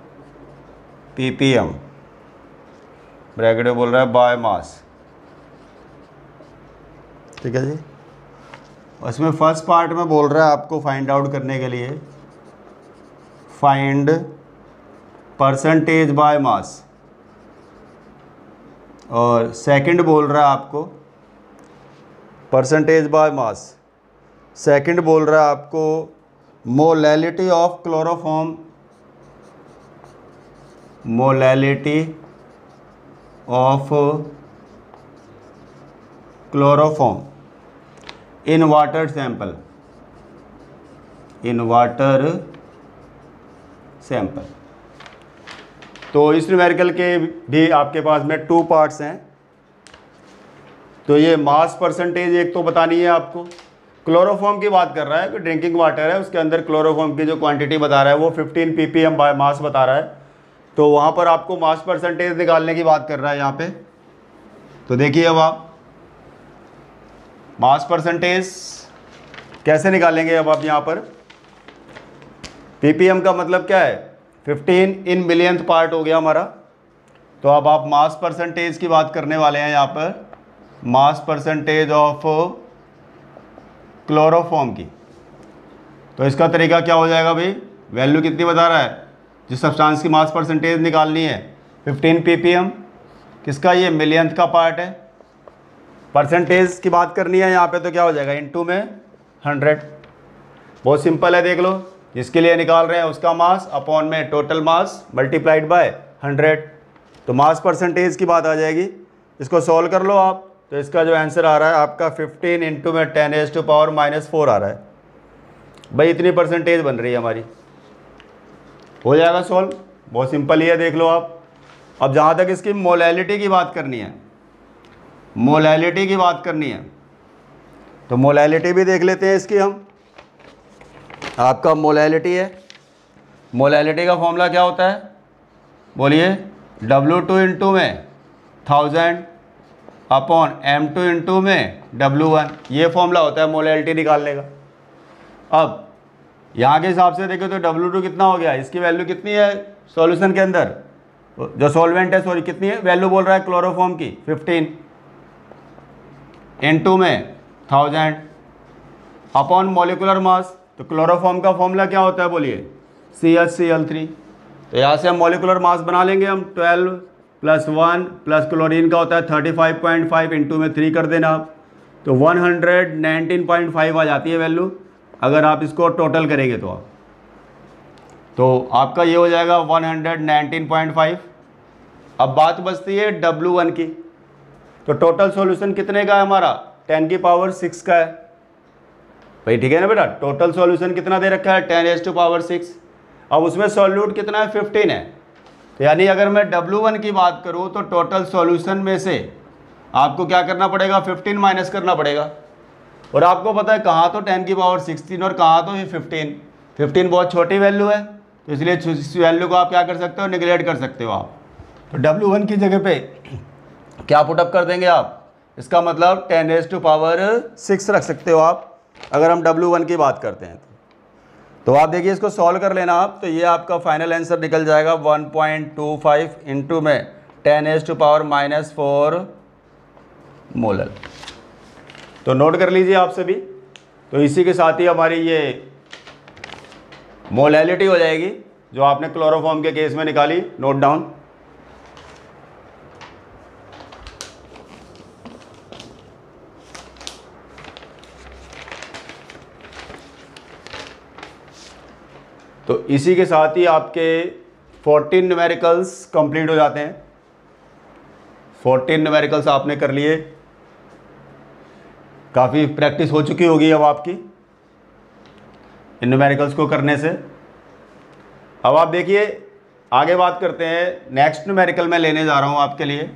ppm, bracket में बोल रहा है बाय मास, ठीक है जी। उसमें फर्स्ट पार्ट में बोल रहा है आपको फाइंड आउट करने के लिए फाइंड परसेंटेज बाय मास, और सेकंड बोल रहा है आपको परसेंटेज बाय मास, सेकंड बोल रहा है आपको molality of chloroform, molality of chloroform in water sample, in water sample. तो इस न्यूमेरिकल के भी आपके पास में 2 पार्ट्स हैं। तो ये मास परसेंटेज एक तो बतानी है आपको। क्लोरोफॉर्म की बात कर रहा है कि ड्रिंकिंग वाटर है, उसके अंदर क्लोरोफॉर्म की जो क्वांटिटी बता रहा है वो 15 ppm बाय मास बता रहा है। तो वहाँ पर आपको मास परसेंटेज निकालने की बात कर रहा है यहाँ पे। तो देखिए अब आप मास परसेंटेज कैसे निकालेंगे। अब आप यहाँ पर ppm का मतलब क्या है, 15 इन मिलियंथ पार्ट हो गया हमारा। तो अब आप मास परसेंटेज की बात करने वाले हैं यहाँ पर, मास परसेंटेज ऑफ क्लोरोफॉर्म की। तो इसका तरीका क्या हो जाएगा भाई, वैल्यू कितनी बता रहा है, जिस सब्सटेंस की मास परसेंटेज निकालनी है 15 ppm, किसका, ये मिलियंथ का पार्ट है। परसेंटेज की बात करनी है यहाँ पे तो क्या हो जाएगा, इनटू में 100। बहुत सिंपल है, देख लो, जिसके लिए निकाल रहे हैं उसका मास अपॉन में टोटल मास मल्टीप्लाइड बाय 100। तो मास परसेंटेज की बात आ जाएगी। इसको सॉल्व कर लो आप, तो इसका जो आंसर आ रहा है आपका 15 इंटू में 10⁻⁻⁴ आ रहा है। भाई इतनी परसेंटेज बन रही है हमारी, हो जाएगा सॉल्व, बहुत सिंपल ही है, देख लो आप। अब जहाँ तक इसकी मोलैलिटी की बात करनी है, मोलैलिटी की बात करनी है, तो मोलैलिटी भी देख लेते हैं इसकी हम। आपका मोलैलिटी है, मोलैलिटी का फॉर्मूला क्या होता है बोलिए, W2 इंटू में 1000 अपॉन M2 इंटू में W1, ये फॉर्मूला होता है मोलैलिटी निकालने का। अब यहाँ के हिसाब से देखो तो W2 कितना हो गया, इसकी वैल्यू कितनी है सॉल्यूशन के अंदर, जो सॉल्वेंट है सॉरी, कितनी है वैल्यू बोल रहा है क्लोरोफॉर्म की, 15 इंटू में 1000 अपॉन मॉलिकुलर मास। तो क्लोरोफॉर्म का फॉर्मूला क्या होता है बोलिए, CH_Cl3। तो यहाँ से हम मॉलिकुलर मास बना लेंगे हम, 12 + 1 प्लस क्लोरीन का होता है 35.5 इंटू में 3 कर देना आप, तो 119.5 आ जाती है वैल्यू, अगर आप इसको टोटल करेंगे तो आप, तो आपका ये हो जाएगा 119.5। अब बात बचती है W1 की। तो टोटल सॉल्यूशन कितने का है हमारा, 10⁻6 का है भाई, ठीक है ना बेटा। टोटल सॉल्यूशन कितना दे रखा है, 10⁻6। अब उसमें सॉल्यूट कितना है, 15 है। तो यानी अगर मैं W1 की बात करूँ तो टोटल सॉल्यूशन में से आपको क्या करना पड़ेगा, 15 माइनस करना पड़ेगा। और आपको पता है कहाँ तो 10⁻16 और कहाँ तो ये 15 बहुत छोटी वैल्यू है, तो इसलिए इस वैल्यू को आप क्या कर सकते हो, निगलेक्ट कर सकते हो आप। तो W1 की जगह पे क्या पुटअप कर देंगे आप, इसका मतलब 10⁻6 रख सकते हो आप, अगर हम W1 की बात करते हैं तो आप देखिए इसको सॉल्व कर लेना आप। तो ये आपका फाइनल आंसर निकल जाएगा 1.25 इंटू में 10⁻⁻4 मोलर। तो नोट कर लीजिए आप सभी। तो इसी के साथ ही हमारी ये मोलैलिटी हो जाएगी जो आपने क्लोरोफॉर्म के केस में निकाली, नोट डाउन। तो इसी के साथ ही आपके 14 न्यूमेरिकल्स कंप्लीट हो जाते हैं। 14 न्यूमेरिकल्स आपने कर लिए, काफ़ी प्रैक्टिस हो चुकी होगी अब आपकी इन न्यूमेरिकल्स को करने से। अब आप देखिए आगे बात करते हैं, नेक्स्ट न्यूमेरिकल मैं लेने जा रहा हूँ आपके लिए।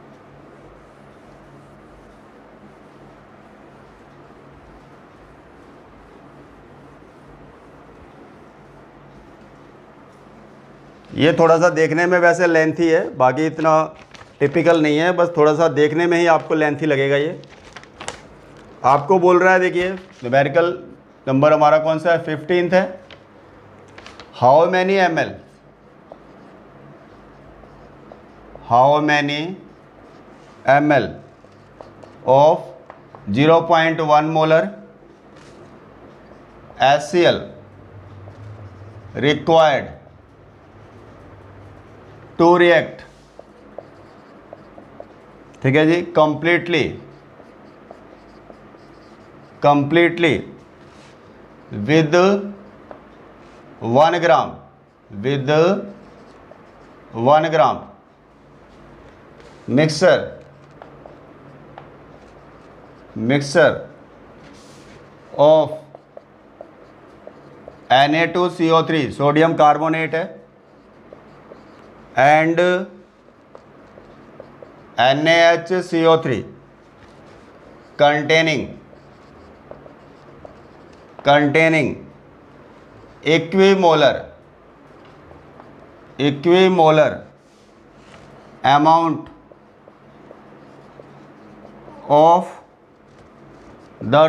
ये थोड़ा सा देखने में वैसे लेंथी है, बाकी इतना टिपिकल नहीं है, बस थोड़ा सा देखने में ही आपको लेंथी लगेगा। ये आपको बोल रहा है, देखिए न्यूमेरिकल नंबर हमारा कौन सा है, 15th है। How many ml of 0.1 molar HCl required to react, ठीक है जी, completely with 1 gram mixture of Na2CO3 sodium carbonate है and NaHCO3 containing equimolar amount of the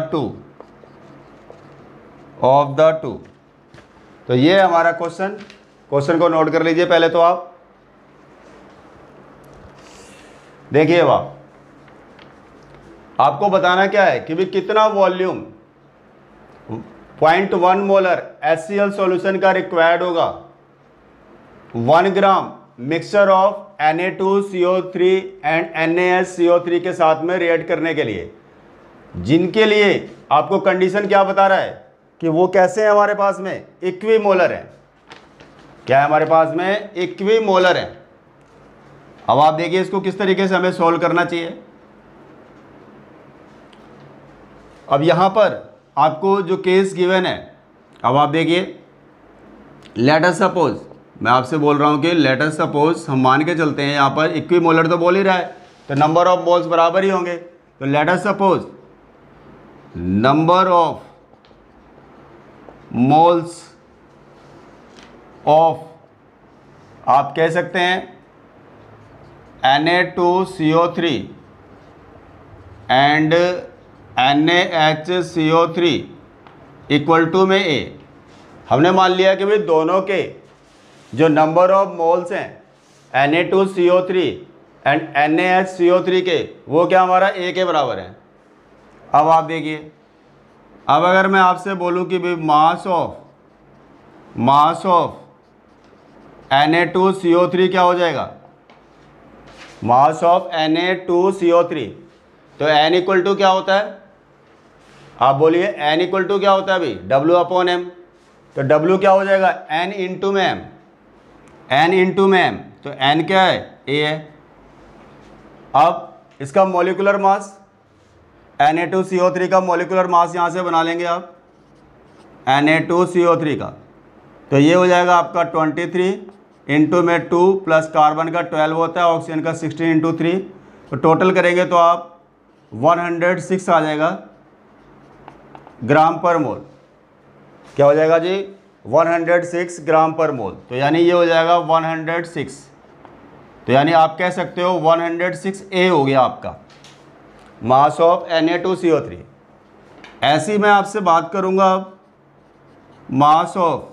two. तो ये है हमारा क्वेश्चन को नोट कर लीजिए पहले तो आप देखिए। आपको बताना क्या है कि भी कितना वॉल्यूम 0.1 मोलर HCl सॉल्यूशन का रिक्वायर्ड होगा 1 gram mixture of Na2CO3 and NaHCO3 के साथ में रिएक्ट करने के लिए, जिनके लिए आपको कंडीशन क्या बता रहा है कि वो कैसे हैं हमारे पास में, इक्विमोलर है। क्या है हमारे पास में, इक्विमोलर है। अब आप देखिए इसको किस तरीके से हमें सॉल्व करना चाहिए। अब यहां पर आपको जो केस गिवन है, अब आप देखिए, लेट अस सपोज, मैं आपसे बोल रहा हूं कि लेट अस सपोज हम मान के चलते हैं, यहां पर इक्विमोलर तो बोल ही रहा है तो नंबर ऑफ मोल्स बराबर ही होंगे। तो let us suppose number of moles of, आप कह सकते हैं Na2CO3 and NaHCO3 equal to में A। हमने मान लिया कि भाई दोनों के जो नंबर ऑफ मोल्स हैं Na2CO3 एंड NaHCO3 के, वो क्या हमारा A के बराबर है। अब आप देखिए, अब अगर मैं आपसे बोलूं कि भाई मास ऑफ Na2CO3 क्या हो जाएगा, मास ऑफ Na2CO3, तो n इक्वल टू क्या होता है, आप बोलिए n इक्वल टू क्या होता है भाई, W/m। तो W क्या हो जाएगा, n इंटू में m, तो n क्या है, A है। अब इसका मॉलिक्यूलर मास, Na2CO3 का मॉलिक्यूलर मास यहाँ से बना लेंगे आप, Na2CO3 का, तो ये हो जाएगा आपका 23 इंटू में 2 प्लस कार्बन का 12 होता है, ऑक्सीजन का 16 इंटू 3, तो टोटल करेंगे तो आप 106 आ जाएगा ग्राम पर मोल। क्या हो जाएगा जी, 106 ग्राम पर मोल। तो यानी ये हो जाएगा 106, तो यानी आप कह सकते हो 106 A हो गया आपका मास ऑफ Na2CO3। ऐसी मैं आपसे बात करूंगा अब मास ऑफ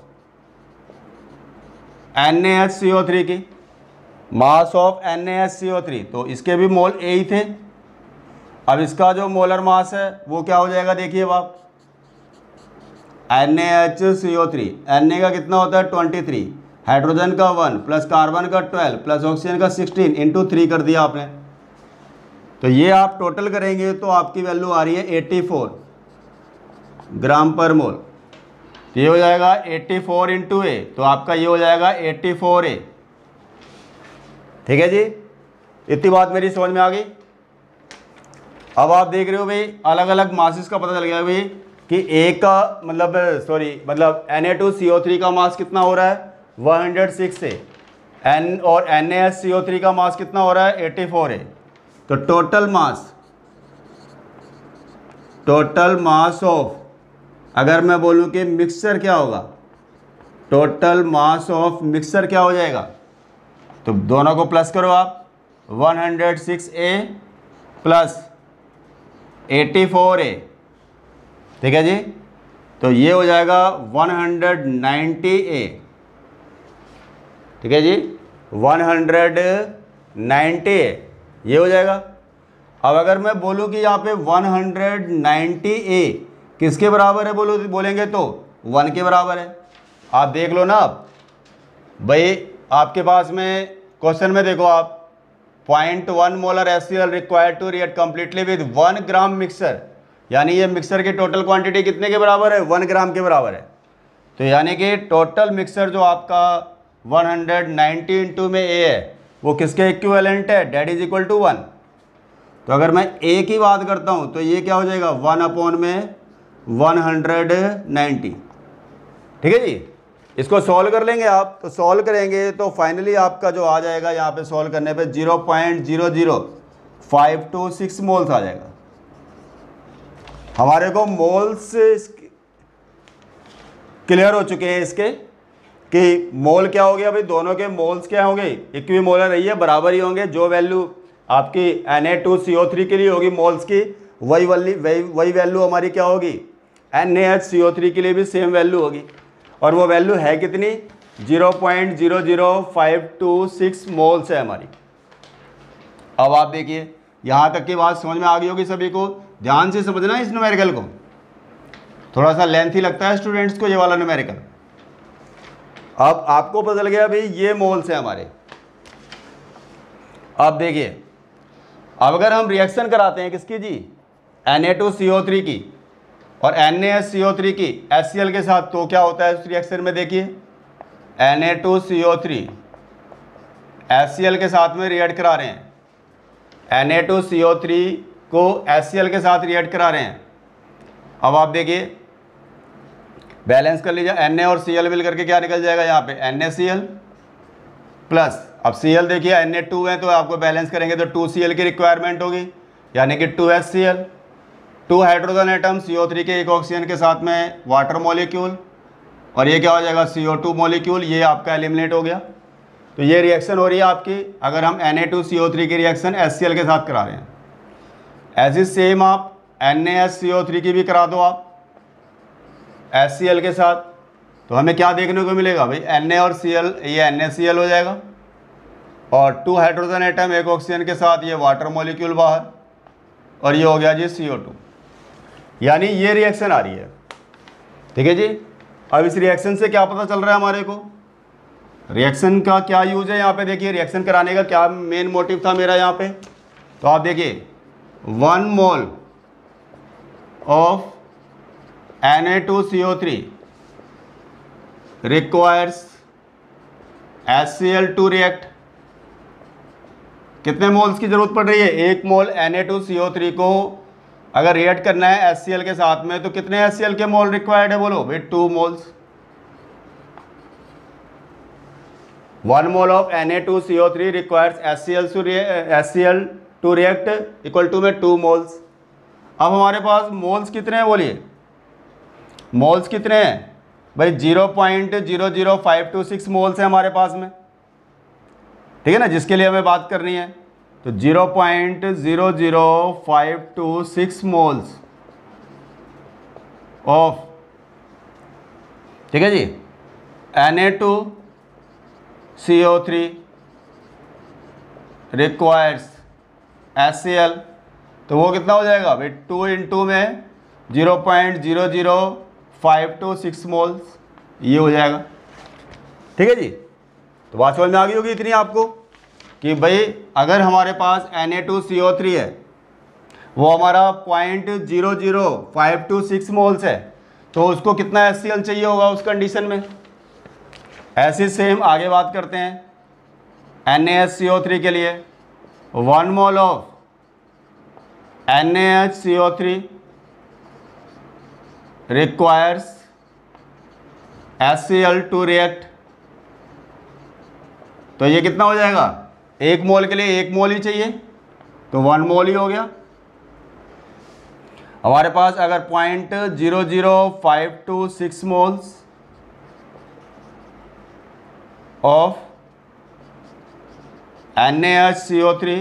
NaHCO3 की, मास ऑफ NaHCO3, तो इसके भी मोल A ही थे। अब इसका जो मोलर मास है वो क्या हो जाएगा, देखिए आप, NaHCO3, Na का कितना होता है 23, हाइड्रोजन का 1 प्लस कार्बन का 12 प्लस ऑक्सीजन का 16 इंटू 3 कर दिया आपने। तो ये आप टोटल करेंगे तो आपकी वैल्यू आ रही है 84 ग्राम पर मोल। ये हो जाएगा 84 इंटू A, तो आपका ये हो जाएगा 84A। ठीक है जी, इतनी बात मेरी समझ में आ गई। अब आप देख रहे हो भाई अलग अलग मासेस का पता चल गया भाई कि A का मतलब Na2CO3 का मास कितना हो रहा है 106 से, N और NaHCO3 का मास कितना हो रहा है 84 है। तो टोटल मास ऑफ, अगर मैं बोलूं कि मिक्सचर क्या होगा, टोटल मास ऑफ मिक्सचर क्या हो जाएगा, तो दोनों को प्लस करो आप, 106A प्लस 84A। ठीक है जी, तो ये हो जाएगा 190A। ठीक है जी, 190A ये हो जाएगा। अब अगर मैं बोलूं कि यहाँ पे 190A किसके बराबर है, बोलेंगे तो 1 के बराबर है। आप देख लो ना, आप भाई आपके पास में क्वेश्चन में देखो आप, 0.1 molar HCl required to react completely with 1 gram mixer, यानी ये मिक्सर की टोटल क्वांटिटी कितने के बराबर है, 1 ग्राम के बराबर है। तो यानी कि टोटल मिक्सर जो आपका 190 इंटू में A है वो किसके इक्विवेलेंट है, डेट इज इक्वल टू 1। तो अगर मैं A की बात करता हूँ तो ये क्या हो जाएगा 1/190। ठीक है जी, इसको सॉल्व कर लेंगे आप, तो सॉल्व करेंगे तो फाइनली आपका जो आ जाएगा यहाँ पे सॉल्व करने पे 0.00526 मोल्स आ जाएगा। हमारे को मोल्स क्लियर हो चुके हैं इसके कि मोल क्या हो गया भाई, दोनों के मोल्स क्या होंगे, इक्विमोलर रही है, बराबर ही होंगे। जो वैल्यू आपकी Na2CO3 के लिए होगी मोल्स की, वही वैल्यू हमारी क्या होगी NaHCO3 के लिए भी सेम वैल्यू होगी। और वो वैल्यू है कितनी, 0.00526 मोल्स है हमारी। अब आप देखिए यहाँ तक की बात समझ में आ गई होगी सभी को। ध्यान से समझना इस न्यूमेरिकल को, थोड़ा सा लेंथी लगता है स्टूडेंट्स को ये वाला न्यूमेरिकल। अब आपको पता चल गया भाई ये मोल्स है हमारे। अब देखिए, अब अगर हम रिएक्शन कराते हैं किसकी जी, Na2CO3 की और NaHCO3 की HCl के साथ, तो क्या होता है उस रिएक्शन में, देखिए Na2CO3 HCl के साथ में रिएक्ट करा रहे हैं, Na2CO3 को HCl के साथ रिएक्ट करा रहे हैं। अब आप देखिए बैलेंस कर लीजिए, Na और Cl मिल करके क्या निकल जाएगा यहाँ पे, NaCl प्लस, अब Cl देखिए Na2 है तो आपको बैलेंस करेंगे तो 2Cl की रिक्वायरमेंट होगी, यानी कि 2HCl, 2 हाइड्रोजन एटम CO3 के एक ऑक्सीजन के साथ में वाटर मॉलिक्यूल, और ये क्या हो जाएगा CO2 मॉलिक्यूल, ये आपका एलिमिनेट हो गया। तो ये रिएक्शन हो रही है आपकी अगर हम Na2CO3 की रिएक्शन HCl के साथ करा रहे हैं। ऐसी सेम आप NaHCO3 की भी करा दो आप HCl के साथ, तो हमें क्या देखने को मिलेगा भाई, Na और Cl, ये NaCl हो जाएगा, और 2 हाइड्रोजन एटम एक ऑक्सीजन के साथ ये वाटर मॉलिक्यूल बाहर, और ये हो गया जी CO2। यानी ये रिएक्शन आ रही है, ठीक है जी। अब इस रिएक्शन से क्या पता चल रहा है हमारे को, रिएक्शन का क्या यूज है यहाँ पे, देखिए रिएक्शन कराने का क्या मेन मोटिव था मेरा यहाँ पे। तो आप देखिए 1 mole of Na2CO3 requires HCl to react। कितने मोल्स की जरूरत पड़ रही है, 1 मोल Na2CO3 को अगर रिएक्ट करना है HCl के साथ में, तो कितने HCl के मोल रिक्वायर्ड है बोलो भाई, 2 moles. 1 mole of Na2CO3 requires HCl to react equal to में 2 मोल्स। अब हमारे पास मोल्स कितने हैं बोलिए, मोल्स कितने हैं भाई, 0.00526 मोल्स है हमारे पास में, ठीक है ना, जिसके लिए हमें बात करनी है। तो 0.00526 मोल्स ऑफ, ठीक है जी, Na2CO3 रिक्वायर्स HCl, तो वो कितना हो जाएगा भाई, 2 इंटू में 0.00526 मोल्स, ये हो जाएगा, ठीक है जी। तो बात समझ में आ गई होगी इतनी आपको कि भाई अगर हमारे पास Na2CO3 है, वो हमारा 0.00526 मोल्स है, तो उसको कितना HCl चाहिए होगा उस कंडीशन में। ऐसे सेम आगे बात करते हैं NaHCO3 के लिए, 1 mole of NaHCO3 requires HCl to react। तो ये कितना हो जाएगा, 1 मोल के लिए 1 मोल ही चाहिए, तो 1 मोल ही हो गया। हमारे पास अगर 0.00526 moles of NaHCO3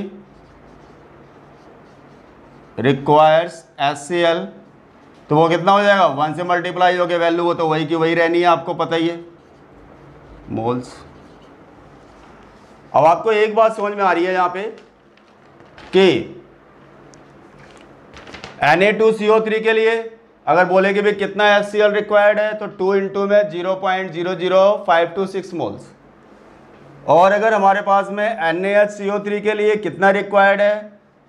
requires HCl, तो वो कितना हो जाएगा, 1 से मल्टीप्लाई हो गया वैल्यू, वो तो वही की वही रहनी है, आपको पता ही है, मोल्स। अब आपको एक बात समझ में आ रही है यहाँ पे कि Na2CO3 के लिए अगर बोले कि भाई कितना HCl रिक्वायर्ड है, तो 2 इंटू में 0.00526 मोल्स, और अगर हमारे पास में NaHCO3 के लिए कितना रिक्वायर्ड है,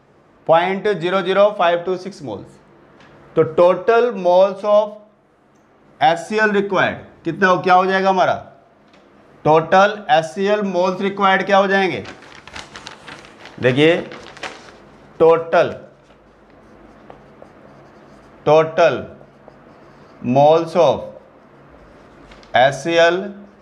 0.00526 मोल्स, तो total moles of HCl required कितना, क्या हो जाएगा हमारा, टोटल HCl मोल्स रिक्वायर्ड क्या हो जाएंगे, देखिए total moles of HCl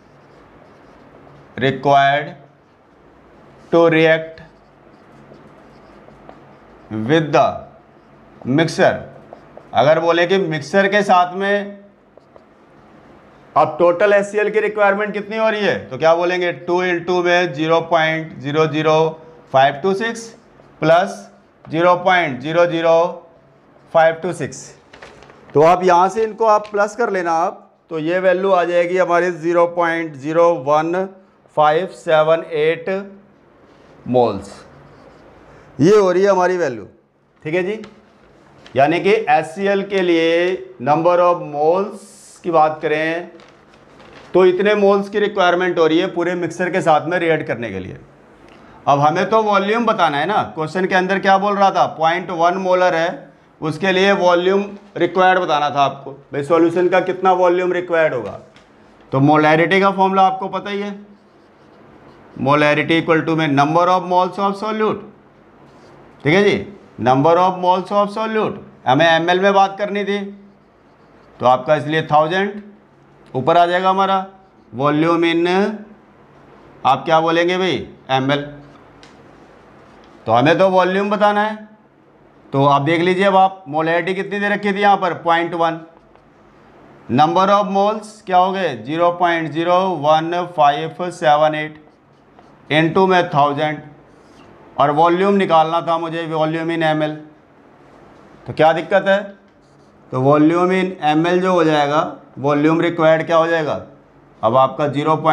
required to react with the mixture अगर बोले कि मिक्सर के साथ में अब टोटल HCl की रिक्वायरमेंट कितनी हो रही है, तो क्या बोलेंगे 2 इंटू में 0.00526 प्लस 0.00526। तो आप यहाँ से इनको आप प्लस कर लेना आप, तो ये वैल्यू आ जाएगी हमारी 0.01578 मोल्स। ये हो रही है हमारी वैल्यू, ठीक है जी। यानी कि HCl के लिए नंबर ऑफ मोल्स की बात करें तो इतने मोल्स की रिक्वायरमेंट हो रही है पूरे मिक्सर के साथ में रिएक्ट करने के लिए। अब हमें तो वॉल्यूम बताना है ना, क्वेश्चन के अंदर क्या बोल रहा था 0.1 मोलर है, उसके लिए वॉल्यूम रिक्वायर्ड बताना था आपको, भाई सॉल्यूशन का कितना वॉल्यूम रिक्वायर्ड होगा। तो मोलैरिटी का फॉर्मूला आपको पता ही है, मोलैरिटी इक्वल टू में number of moles of solute, ठीक है जी, number of moles of solute. हमें ml में बात करनी थी, तो आपका इसलिए 1000 ऊपर आ जाएगा हमारा, वॉल्यूम इन आप क्या बोलेंगे भाई ml। तो हमें तो वॉल्यूम बताना है, तो आप देख लीजिए अब आप मोलैरिटी कितनी दे रखी थी यहाँ पर 0.1, नंबर ऑफ मोल्स क्या हो गए 0.01578 इनटू में 1000, और वॉल्यूम निकालना था मुझे, वॉल्यूम इन ml। तो क्या दिक्कत है, तो वॉल्यूम इन ml जो हो जाएगा, वॉल्यूम रिक्वायर्ड क्या हो जाएगा अब आपका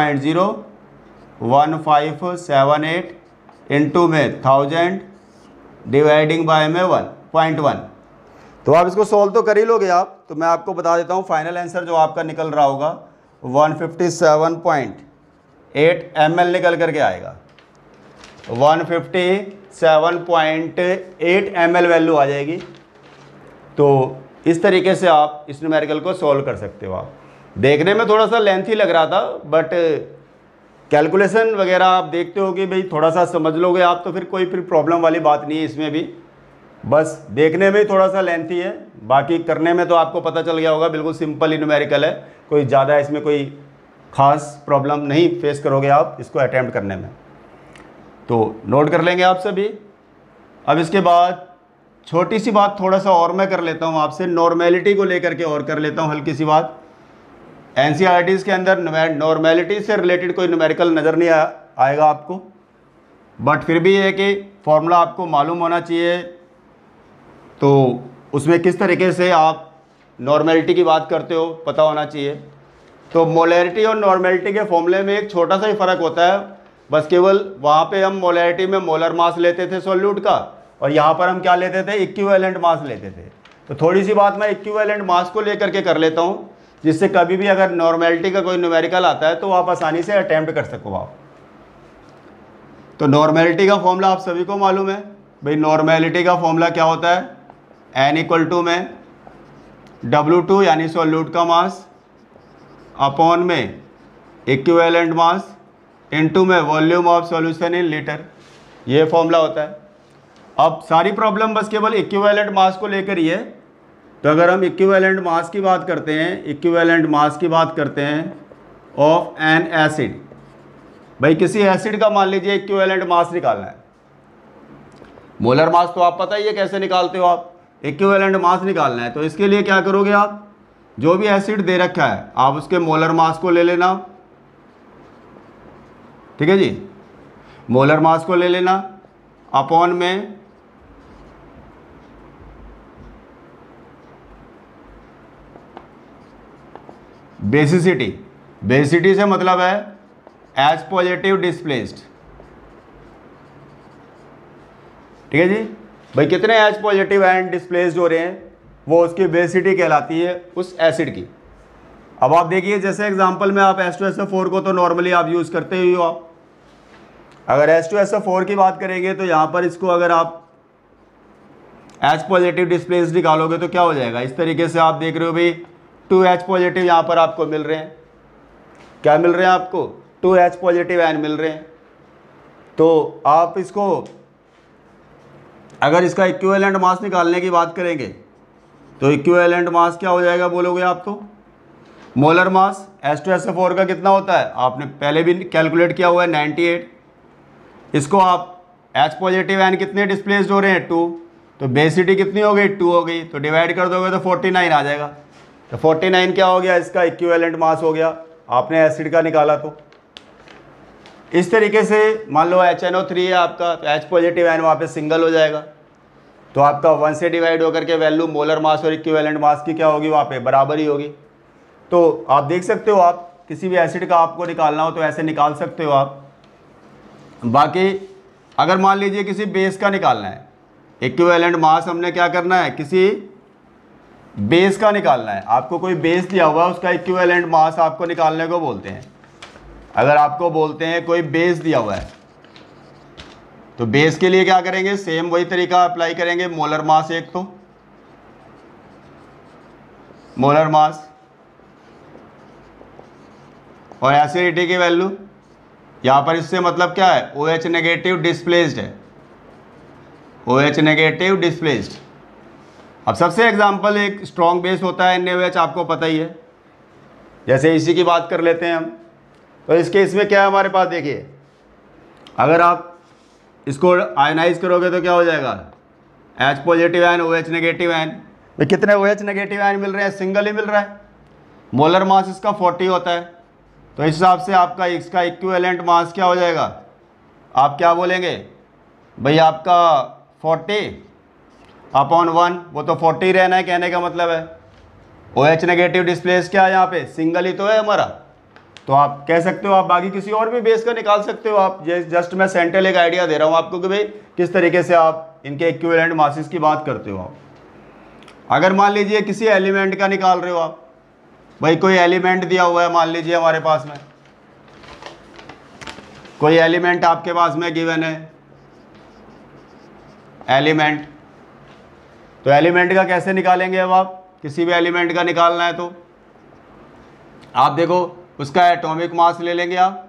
0.01578 इनटू में 1000 डिवाइडिंग बाय में 1.1। तो आप इसको सॉल्व तो कर ही लोगे आप, तो मैं आपको बता देता हूँ फाइनल आंसर जो आपका निकल रहा होगा 157.8 ml निकल करके आएगा, 157.8 ml वैल्यू आ जाएगी। तो इस तरीके से आप इस न्यूमेरिकल को सॉल्व कर सकते हो। आप देखने में थोड़ा सा लेंथी लग रहा था, बट कैलकुलेशन वगैरह आप देखते हो कि भाई थोड़ा सा समझ लोगे आप, तो फिर कोई प्रॉब्लम वाली बात नहीं है इसमें भी, बस देखने में ही थोड़ा सा लेंथी है, बाकी करने में तो आपको पता चल गया होगा, बिल्कुल सिंपल ही न्यूमेरिकल है, कोई ज़्यादा इसमें कोई ख़ास प्रॉब्लम नहीं फेस करोगे आप इसको अटैम्प्ट करने में। तो नोट कर लेंगे आप सभी। अब इसके बाद छोटी सी बात थोड़ा सा और मैं कर लेता हूँ आपसे, नॉर्मेलिटी को लेकर के और कर लेता हूँ हल्की सी बात। NCERTs के अंदर नॉर्मेलिटी से रिलेटेड कोई न्यूमेरिकल नज़र नहीं आएगा आपको, बट फिर भी है कि फॉर्मूला आपको मालूम होना चाहिए, तो उसमें किस तरीके से आप नॉर्मेलिटी की बात करते हो पता होना चाहिए। तो मोलैरिटी और नॉर्मेलिटी के फॉर्मूले में एक छोटा सा ही फ़र्क होता है, बस केवल वहाँ पे हम मोलैरिटी में मोलर मास लेते थे सॉल्यूट का, और यहाँ पर हम क्या लेते थे इक्विवेलेंट मास लेते थे। तो थोड़ी सी बात मैं इक्विवेलेंट मास को लेकर के कर लेता हूँ, जिससे कभी भी अगर नॉर्मेलिटी का कोई न्यूमेरिकल आता है तो आप आसानी से अटैम्प्ट कर सको आप। तो नॉर्मेलिटी का फॉर्मूला आप सभी को मालूम है भाई, नॉर्मेलिटी का फॉर्मूला क्या होता है, n इक्वल टू में W2 यानी सॉल्यूट का मास अपॉन में इक्विवेलेंट मास इनटू में volume of solution in litre, ये फॉर्मूला होता है। अब सारी प्रॉब्लम बस केवल इक्विवेलेंट मास को लेकर ही है। तो अगर हम इक्विवेलेंट मास की बात करते हैं, इक्विवेलेंट मास की बात करते हैं ऑफ एन एसिड, भाई किसी एसिड का मान लीजिए इक्विवेलेंट मास निकालना है। मोलर मास तो आप पता ही है कैसे निकालते हो आप, इक्विवेलेंट मास निकालना है। तो इसके लिए क्या करोगे आप, जो भी एसिड दे रखा है आप उसके मोलर मास को ले लेना, ठीक है जी, मोलर मास को ले लेना अपॉन में बेसिसिटी। बेसिसिटी से मतलब है एच पॉजिटिव डिस्प्लेस्ड, ठीक है जी, भाई कितने एच पॉजिटिव एंड डिस्प्लेस्ड हो रहे हैं, वो उसकी बेसिसिटी कहलाती है उस एसिड की। अब आप देखिए जैसे एग्जांपल में आप H2SO4 को तो नॉर्मली आप यूज़ करते ही हो आप, अगर H2SO4 की बात करेंगे तो यहाँ पर इसको अगर आप H पॉजिटिव डिस्प्लेस्ड निकालोगे तो क्या हो जाएगा, इस तरीके से आप देख रहे हो भाई 2H पॉजिटिव यहाँ पर आपको मिल रहे हैं, क्या मिल रहे हैं आपको 2H पॉजिटिव आयन मिल रहे हैं। तो आप इसको अगर इसका इक्विवेलेंट मास निकालने की बात करेंगे तो इक्विवेलेंट मास क्या हो जाएगा बोलोगे आप, तो मोलर मास H2SO4 का कितना होता है आपने पहले भी कैलकुलेट किया हुआ है 98। इसको आप H पॉजिटिव आयन कितने डिस्प्लेस्ड हो रहे हैं 2, तो बेसिटी कितनी हो गई, 2 हो गई, तो डिवाइड कर दोगे तो 49 आ जाएगा। तो 49 क्या हो गया, इसका इक्विवेलेंट मास हो गया, आपने एसिड का निकाला। तो इस तरीके से मान लो HNO3 है आपका, तो H पॉजिटिव आयन वहाँ पे सिंगल हो जाएगा, तो आपका 1 से डिवाइड होकर के वैल्यू मोलर मास और इक्विवेलेंट मास की क्या होगी, वहाँ पे बराबर ही होगी। तो आप देख सकते हो, आप किसी भी एसिड का आपको निकालना हो तो ऐसे निकाल सकते हो आप। बाकी अगर मान लीजिए किसी बेस का निकालना है, इक्विवेलेंट मास हमने क्या करना है, किसी बेस का निकालना है, आपको कोई बेस दिया हुआ है, उसका इक्विवेलेंट मास आपको निकालने को बोलते हैं। अगर आपको बोलते हैं कोई बेस दिया हुआ है, तो बेस के लिए क्या करेंगे, सेम वही तरीका अप्लाई करेंगे, मोलर मास, एक तो मोलर मास और एसिडिटी की वैल्यू। यहाँ पर इससे मतलब क्या है, OH नेगेटिव डिस्प्लेस्ड है, OH नेगेटिव डिस्प्लेस्ड। अब सबसे एग्जांपल एक स्ट्रॉन्ग बेस होता है NaOH, आपको पता ही है। जैसे इसी की बात कर लेते हैं हम, तो इसके इसमें क्या है हमारे पास, देखिए अगर आप इसको आयनाइज करोगे तो क्या हो जाएगा, H positive ion OH negative ion. तो कितने OH नेगेटिव आयन मिल रहे हैं, सिंगल ही मिल रहा है। मोलर मास इसका 40 होता है, तो इस हिसाब से आपका इसका इक्विवेलेंट मास क्या हो जाएगा, आप क्या बोलेंगे भाई, आपका 40/1, वो तो 40 रहना है, कहने का मतलब है। OH नेगेटिव डिस्प्लेस क्या है यहाँ पे, सिंगल ही तो है हमारा। तो आप कह सकते हो, आप बाकी किसी और भी बेस का निकाल सकते हो आप। ये जस्ट मैं सेंट्रल एक आइडिया दे रहा हूँ आपको कि भाई किस तरीके से आप इनके इक्विवेलेंट मासेस की बात करते हो आप। अगर मान लीजिए किसी एलिमेंट का निकाल रहे हो आप, भाई कोई एलिमेंट दिया हुआ है, मान लीजिए हमारे पास में कोई एलिमेंट आपके पास में गिवन है, एलिमेंट। तो एलिमेंट का कैसे निकालेंगे, अब आप किसी भी एलिमेंट का निकालना है तो आप देखो, उसका एटॉमिक मास ले लेंगे आप,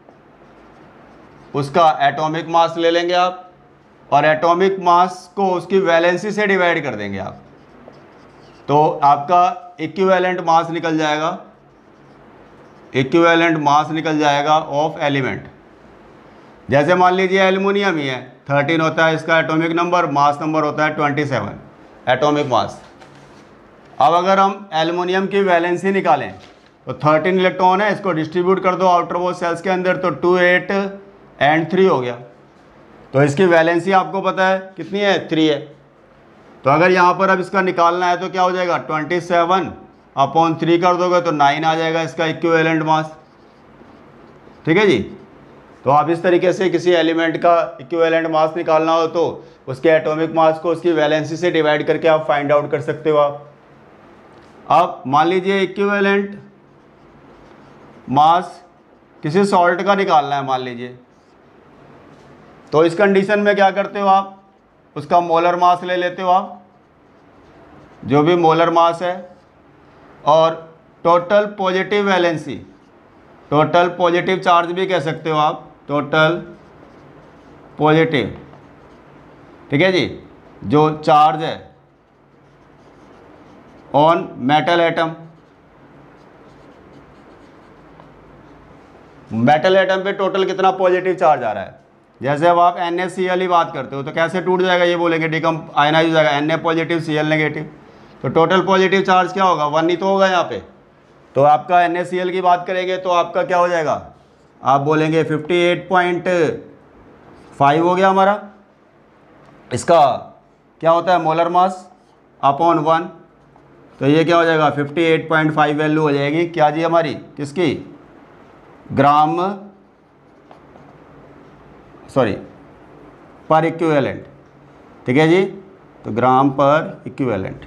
उसका एटॉमिक मास ले लेंगे आप, और एटॉमिक मास को उसकी वैलेंसी से डिवाइड कर देंगे आप, तो आपका इक्विवेलेंट मास निकल जाएगा, इक्विवेलेंट मास निकल जाएगा ऑफ एलिमेंट। जैसे मान लीजिए एल्युमिनियम ही है, 13 होता है इसका एटॉमिक नंबर, मास नंबर होता है 27 एटॉमिक मास। अब अगर हम एल्युमिनियम की वैलेंसी निकालें तो 13 इलेक्ट्रॉन है, इसको डिस्ट्रीब्यूट कर दो आउटर मोस्ट सेल्स के अंदर, तो 2 8 और 3 हो गया। तो इसकी वैलेंसी आपको पता है कितनी है, 3 है। तो अगर यहाँ पर अब इसका निकालना है तो क्या हो जाएगा, 27/3 कर दोगे तो 9 आ जाएगा इसका इक्विवेलेंट मास। ठीक है जी। तो आप इस तरीके से किसी एलिमेंट का इक्विवेलेंट मास निकालना हो तो उसके एटॉमिक मास को उसकी वैलेंसी से डिवाइड करके आप फाइंड आउट कर सकते हो आप। अब मान लीजिए इक्विवेलेंट मास किसी सॉल्ट का निकालना है मान लीजिए, तो इस कंडीशन में क्या करते हो आप, उसका मोलर मास ले लेते हो आप, जो भी मोलर मास है, और total positive valency, total positive charge भी कह सकते हो आप, टोटल पॉजिटिव, ठीक है जी, जो चार्ज है on metal atom, metal atom पे टोटल कितना पॉजिटिव चार्ज आ रहा है। जैसे अब आप NaCl ही बात करते हो तो कैसे टूट जाएगा, ये बोलेंगे डिकम आयनाइज हो जाएगा, Na पॉजिटिव Cl नेगेटिव, तो टोटल पॉजिटिव चार्ज क्या होगा, 1 ही तो होगा यहाँ पे। तो आपका NaCl की बात करेंगे तो आपका क्या हो जाएगा, आप बोलेंगे 58.5 हो गया हमारा। इसका क्या होता है, मोलर मास अपॉन 1, तो ये क्या हो जाएगा 58.5 वैल्यू हो जाएगी क्या जी हमारी, किसकी, ग्राम सॉरी पर इक्विवेलेंट। ठीक है जी, तो ग्राम पर इक्विवेलेंट।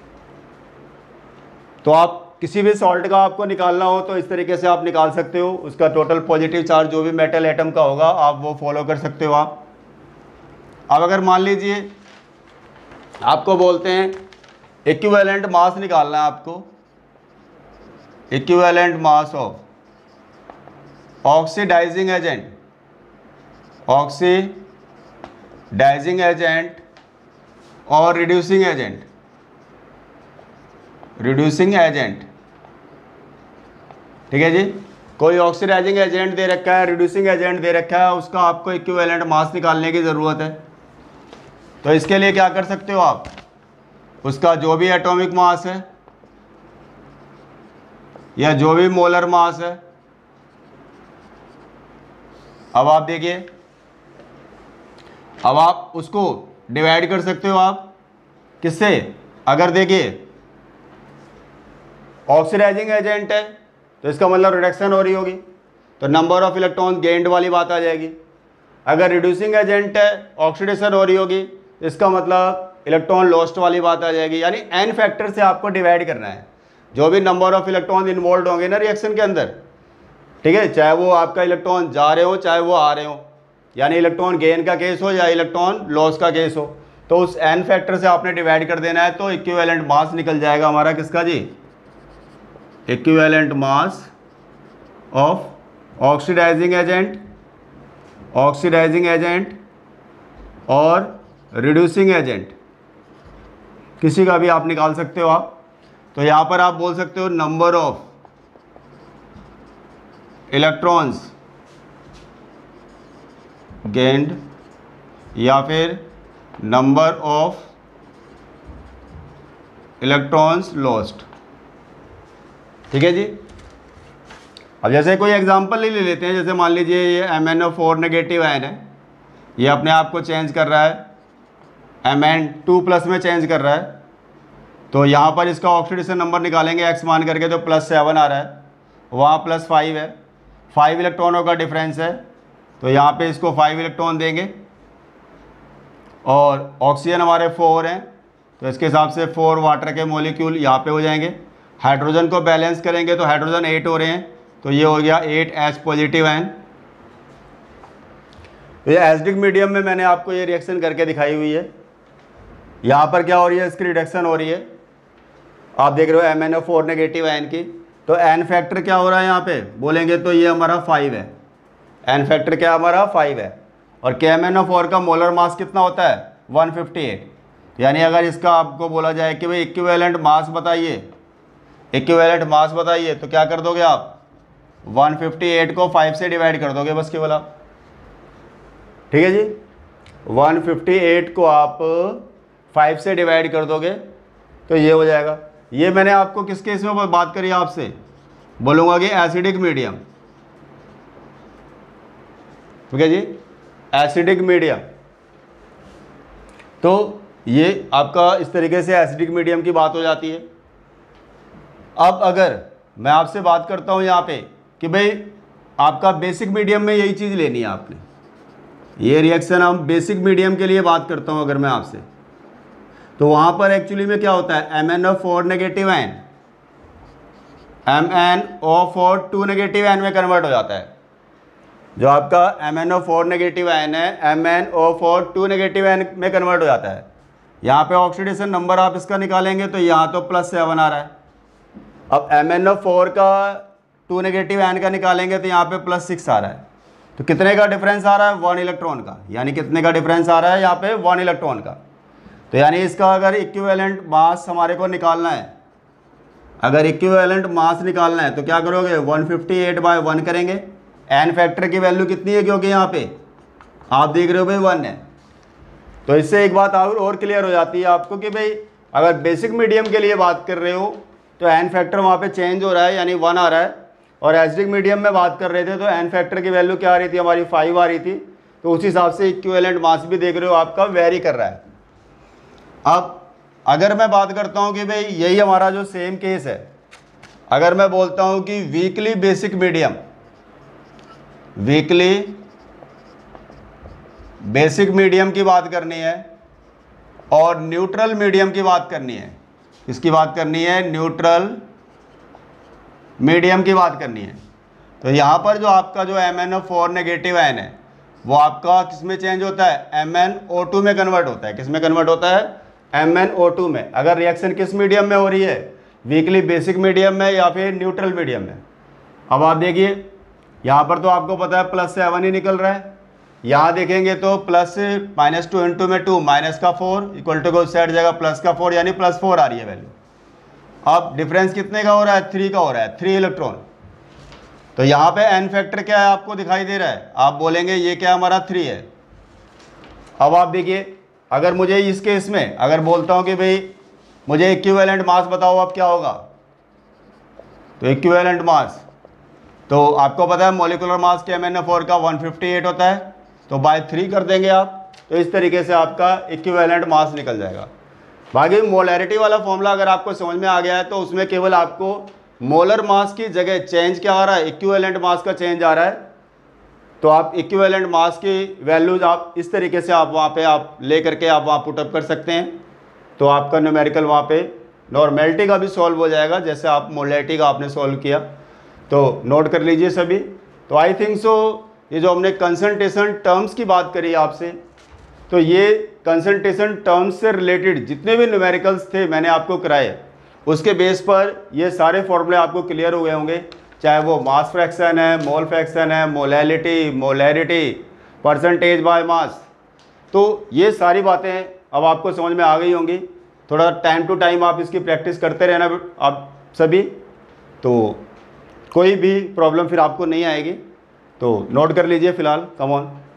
तो आप किसी भी सॉल्ट का आपको निकालना हो तो इस तरीके से आप निकाल सकते हो, उसका टोटल पॉजिटिव चार्ज जो भी मेटल एटम का होगा आप वो फॉलो कर सकते हो आप। अब अगर मान लीजिए आपको बोलते हैं इक्विवेलेंट मास निकालना है आपको, equivalent mass of oxidising agent, oxidising agent और रिड्यूसिंग एजेंट, रिड्यूसिंग एजेंट। ठीक है जी, कोई ऑक्सीडाइजिंग एजेंट दे रखा है, रिड्यूसिंग एजेंट दे रखा है, उसका आपको इक्विवेलेंट मास निकालने की ज़रूरत है। तो इसके लिए क्या कर सकते हो आप, उसका जो भी एटॉमिक मास है या जो भी मोलर मास है, अब आप देखिए, अब आप उसको डिवाइड कर सकते हो आप किससे, अगर देखिए ऑक्सीडाइजिंग एजेंट है तो इसका मतलब रिडक्शन हो रही होगी, तो नंबर ऑफ इलेक्ट्रॉन गेन्ड वाली बात आ जाएगी। अगर रिड्यूसिंग एजेंट है, ऑक्सीडेशन हो रही होगी, इसका मतलब इलेक्ट्रॉन लॉस्ट वाली बात आ जाएगी। यानी एन फैक्टर से आपको डिवाइड करना है जो भी नंबर ऑफ इलेक्ट्रॉन इन्वॉल्व होंगे ना रिएक्शन के अंदर, ठीक है, चाहे वो आपका इलेक्ट्रॉन जा रहे हो चाहे वो आ रहे हो, यानी इलेक्ट्रॉन गेन का केस हो या इलेक्ट्रॉन लॉस का केस हो, तो उस एन फैक्टर से आपने डिवाइड कर देना है। तो इक्विवेलेंट मास निकल जाएगा हमारा किसका जी, equivalent mass of oxidising agent और रिड्यूसिंग एजेंट, किसी का भी आप निकाल सकते हो आप। तो यहाँ पर आप बोल सकते हो नंबर ऑफ इलेक्ट्रॉन्स गेन्ड या फिर नंबर ऑफ इलेक्ट्रॉन्स लॉस्ट, ठीक है जी। अब जैसे कोई एग्जांपल ले लेते हैं, जैसे मान लीजिए ये MnO4 नेगेटिव आयन है, ये अपने आप को चेंज कर रहा है, Mn2+ में चेंज कर रहा है, तो यहाँ पर इसका ऑक्सीडेशन नंबर निकालेंगे x मान करके, तो +7 आ रहा है, वहाँ +5 है, 5 इलेक्ट्रॉनों का डिफरेंस है, तो यहाँ पे इसको 5 इलेक्ट्रॉन देंगे, और ऑक्सीजन हमारे 4 हैं, तो इसके हिसाब से 4 वाटर के मॉलिक्यूल यहाँ पे हो जाएंगे। हाइड्रोजन को बैलेंस करेंगे तो हाइड्रोजन 8 हो रहे हैं, तो ये हो गया 8H पॉजिटिव आयन। तो ये एसिडिक मीडियम में मैंने आपको ये रिएक्शन करके दिखाई हुई है। यहाँ पर क्या हो रही है, इसकी रिडक्शन हो रही है, आप देख रहे हो MnO4 नेगेटिव आयन की। तो एन फैक्टर क्या हो रहा है यहाँ पे बोलेंगे तो ये हमारा 5 है, एन फैक्टर क्या हमारा 5 है, और KMnO4 का मोलर मास कितना होता है 158। यानी अगर इसका आपको बोला जाए कि भाई इक्विवेलेंट मास बताइए, इक्विवेलेंट मास बताइए, तो क्या कर दोगे आप, 158 को 5 से डिवाइड कर दोगे बस केवल आप, ठीक है जी। 158 को आप 5 से डिवाइड कर दोगे तो ये हो जाएगा। ये मैंने आपको किस केस में बात करी आपसे, बोलूँगा कि एसिडिक मीडियम, ठीक है जी, एसिडिक मीडियम। तो ये आपका इस तरीके से एसिडिक मीडियम की बात हो जाती है। अब अगर मैं आपसे बात करता हूँ यहाँ पे कि भाई आपका बेसिक मीडियम में यही चीज़ लेनी है आपने, ये रिएक्शन हम बेसिक मीडियम के लिए बात करता हूँ अगर मैं आपसे, तो वहाँ पर एक्चुअली में क्या होता है, MnO4 negative ion MnO4 2 negative ion में कन्वर्ट हो जाता है। जो आपका MnO4 नेगेटिव आयन है MnO4 2 नेगेटिव आयन में कन्वर्ट हो जाता है। यहाँ पे ऑक्सीडेशन नंबर आप इसका निकालेंगे तो यहाँ तो +7 आ रहा है। अब MnO4 का 2 नेगेटिव आयन का निकालेंगे तो यहाँ पे +6 आ रहा है। तो कितने का डिफरेंस आ रहा है, 1 इलेक्ट्रॉन का, यानी कितने का डिफरेंस आ रहा है यहाँ पे 1 इलेक्ट्रॉन का। तो यानी इसका अगर इक्विवेलेंट मास हमारे को निकालना है, अगर इक्विवेलेंट मास निकालना है तो क्या करोगे, 158/1 करेंगे। एन फैक्टर की वैल्यू कितनी है, क्योंकि यहाँ पे आप देख रहे हो भाई 1 है। तो इससे एक बात और क्लियर हो जाती है आपको कि भाई अगर बेसिक मीडियम के लिए बात कर रहे हो तो एन फैक्टर वहाँ पे चेंज हो रहा है, यानी 1 आ रहा है, और एसिडिक मीडियम में बात कर रहे थे तो एन फैक्टर की वैल्यू क्या आ रही थी हमारी, 5 आ रही थी। तो उस हिसाब से इक्विवेलेंट मास भी देख रहे हो आपका वेरी कर रहा है। अब अगर मैं बात करता हूँ कि भाई यही हमारा जो सेम केस है, अगर मैं बोलता हूँ कि weakly basic medium, weakly basic medium की बात करनी है और न्यूट्रल मीडियम की बात करनी है, किसकी बात करनी है, न्यूट्रल मीडियम की बात करनी है। तो यहाँ पर जो आपका जो MnO4 नेगेटिव आयन है वो आपका किस में चेंज होता है, MnO2 में कन्वर्ट होता है। किस में कन्वर्ट होता है, MnO2 में। अगर रिएक्शन किस मीडियम में हो रही है, वीकली बेसिक मीडियम में या फिर न्यूट्रल मीडियम में। अब आप देखिए यहाँ पर तो आपको पता है +7 ही निकल रहा है, यहाँ देखेंगे तो -2 इंटू में 2 -4 इक्वल टू को उस साइड जाएगा +4, यानी +4 आ रही है वैल्यू। अब डिफरेंस कितने का हो रहा है, 3 का हो रहा है, 3 इलेक्ट्रॉन। तो यहाँ पे एन फैक्टर क्या है आपको दिखाई दे रहा है, आप बोलेंगे ये क्या हमारा 3 है। अब आप देखिए अगर मुझे इस केस में अगर बोलता हूँ कि भाई मुझे इक्विवेलेंट मास बताओ, अब क्या होगा? तो इक्विवेलेंट मास, तो आपको पता है मॉलिक्यूलर मास के MnO4 का 158 होता है, तो बाय 3 कर देंगे आप, तो इस तरीके से आपका इक्विवेलेंट मास निकल जाएगा। बाकी मोलैरिटी वाला फॉर्मूला अगर आपको समझ में आ गया है तो उसमें केवल आपको मोलर मास की जगह चेंज क्या आ रहा है, इक्विवेलेंट मास का चेंज आ रहा है। तो आप इक्विवेलेंट मास की वैल्यूज आप इस तरीके से आप वहाँ पे आप ले करके आप वहाँ पुटअप कर सकते हैं, तो आपका न्यूमेरिकल वहाँ पे नॉर्मेलिटी का भी सॉल्व हो जाएगा जैसे आप मोलैरिटी का आपने सॉल्व किया। तो नोट कर लीजिए सभी। तो आई थिंक सो ये जो हमने कंसंट्रेशन टर्म्स की बात करी आपसे, तो ये कंसंट्रेशन टर्म्स से रिलेटेड जितने भी न्यूमेरिकल्स थे मैंने आपको कराए, उसके बेस पर ये सारे फॉर्मूले आपको क्लियर हो गए होंगे, चाहे वो मास फ्रैक्शन है, मोल फ्रैक्शन है, molality, molarity, percentage by mass. तो ये सारी बातें अब आपको समझ में आ गई होंगी। थोड़ा टाइम टू टाइम आप इसकी प्रैक्टिस करते रहना आप सभी, तो कोई भी प्रॉब्लम फिर आपको नहीं आएगी। तो नोट कर लीजिए फिलहाल, कम ऑन।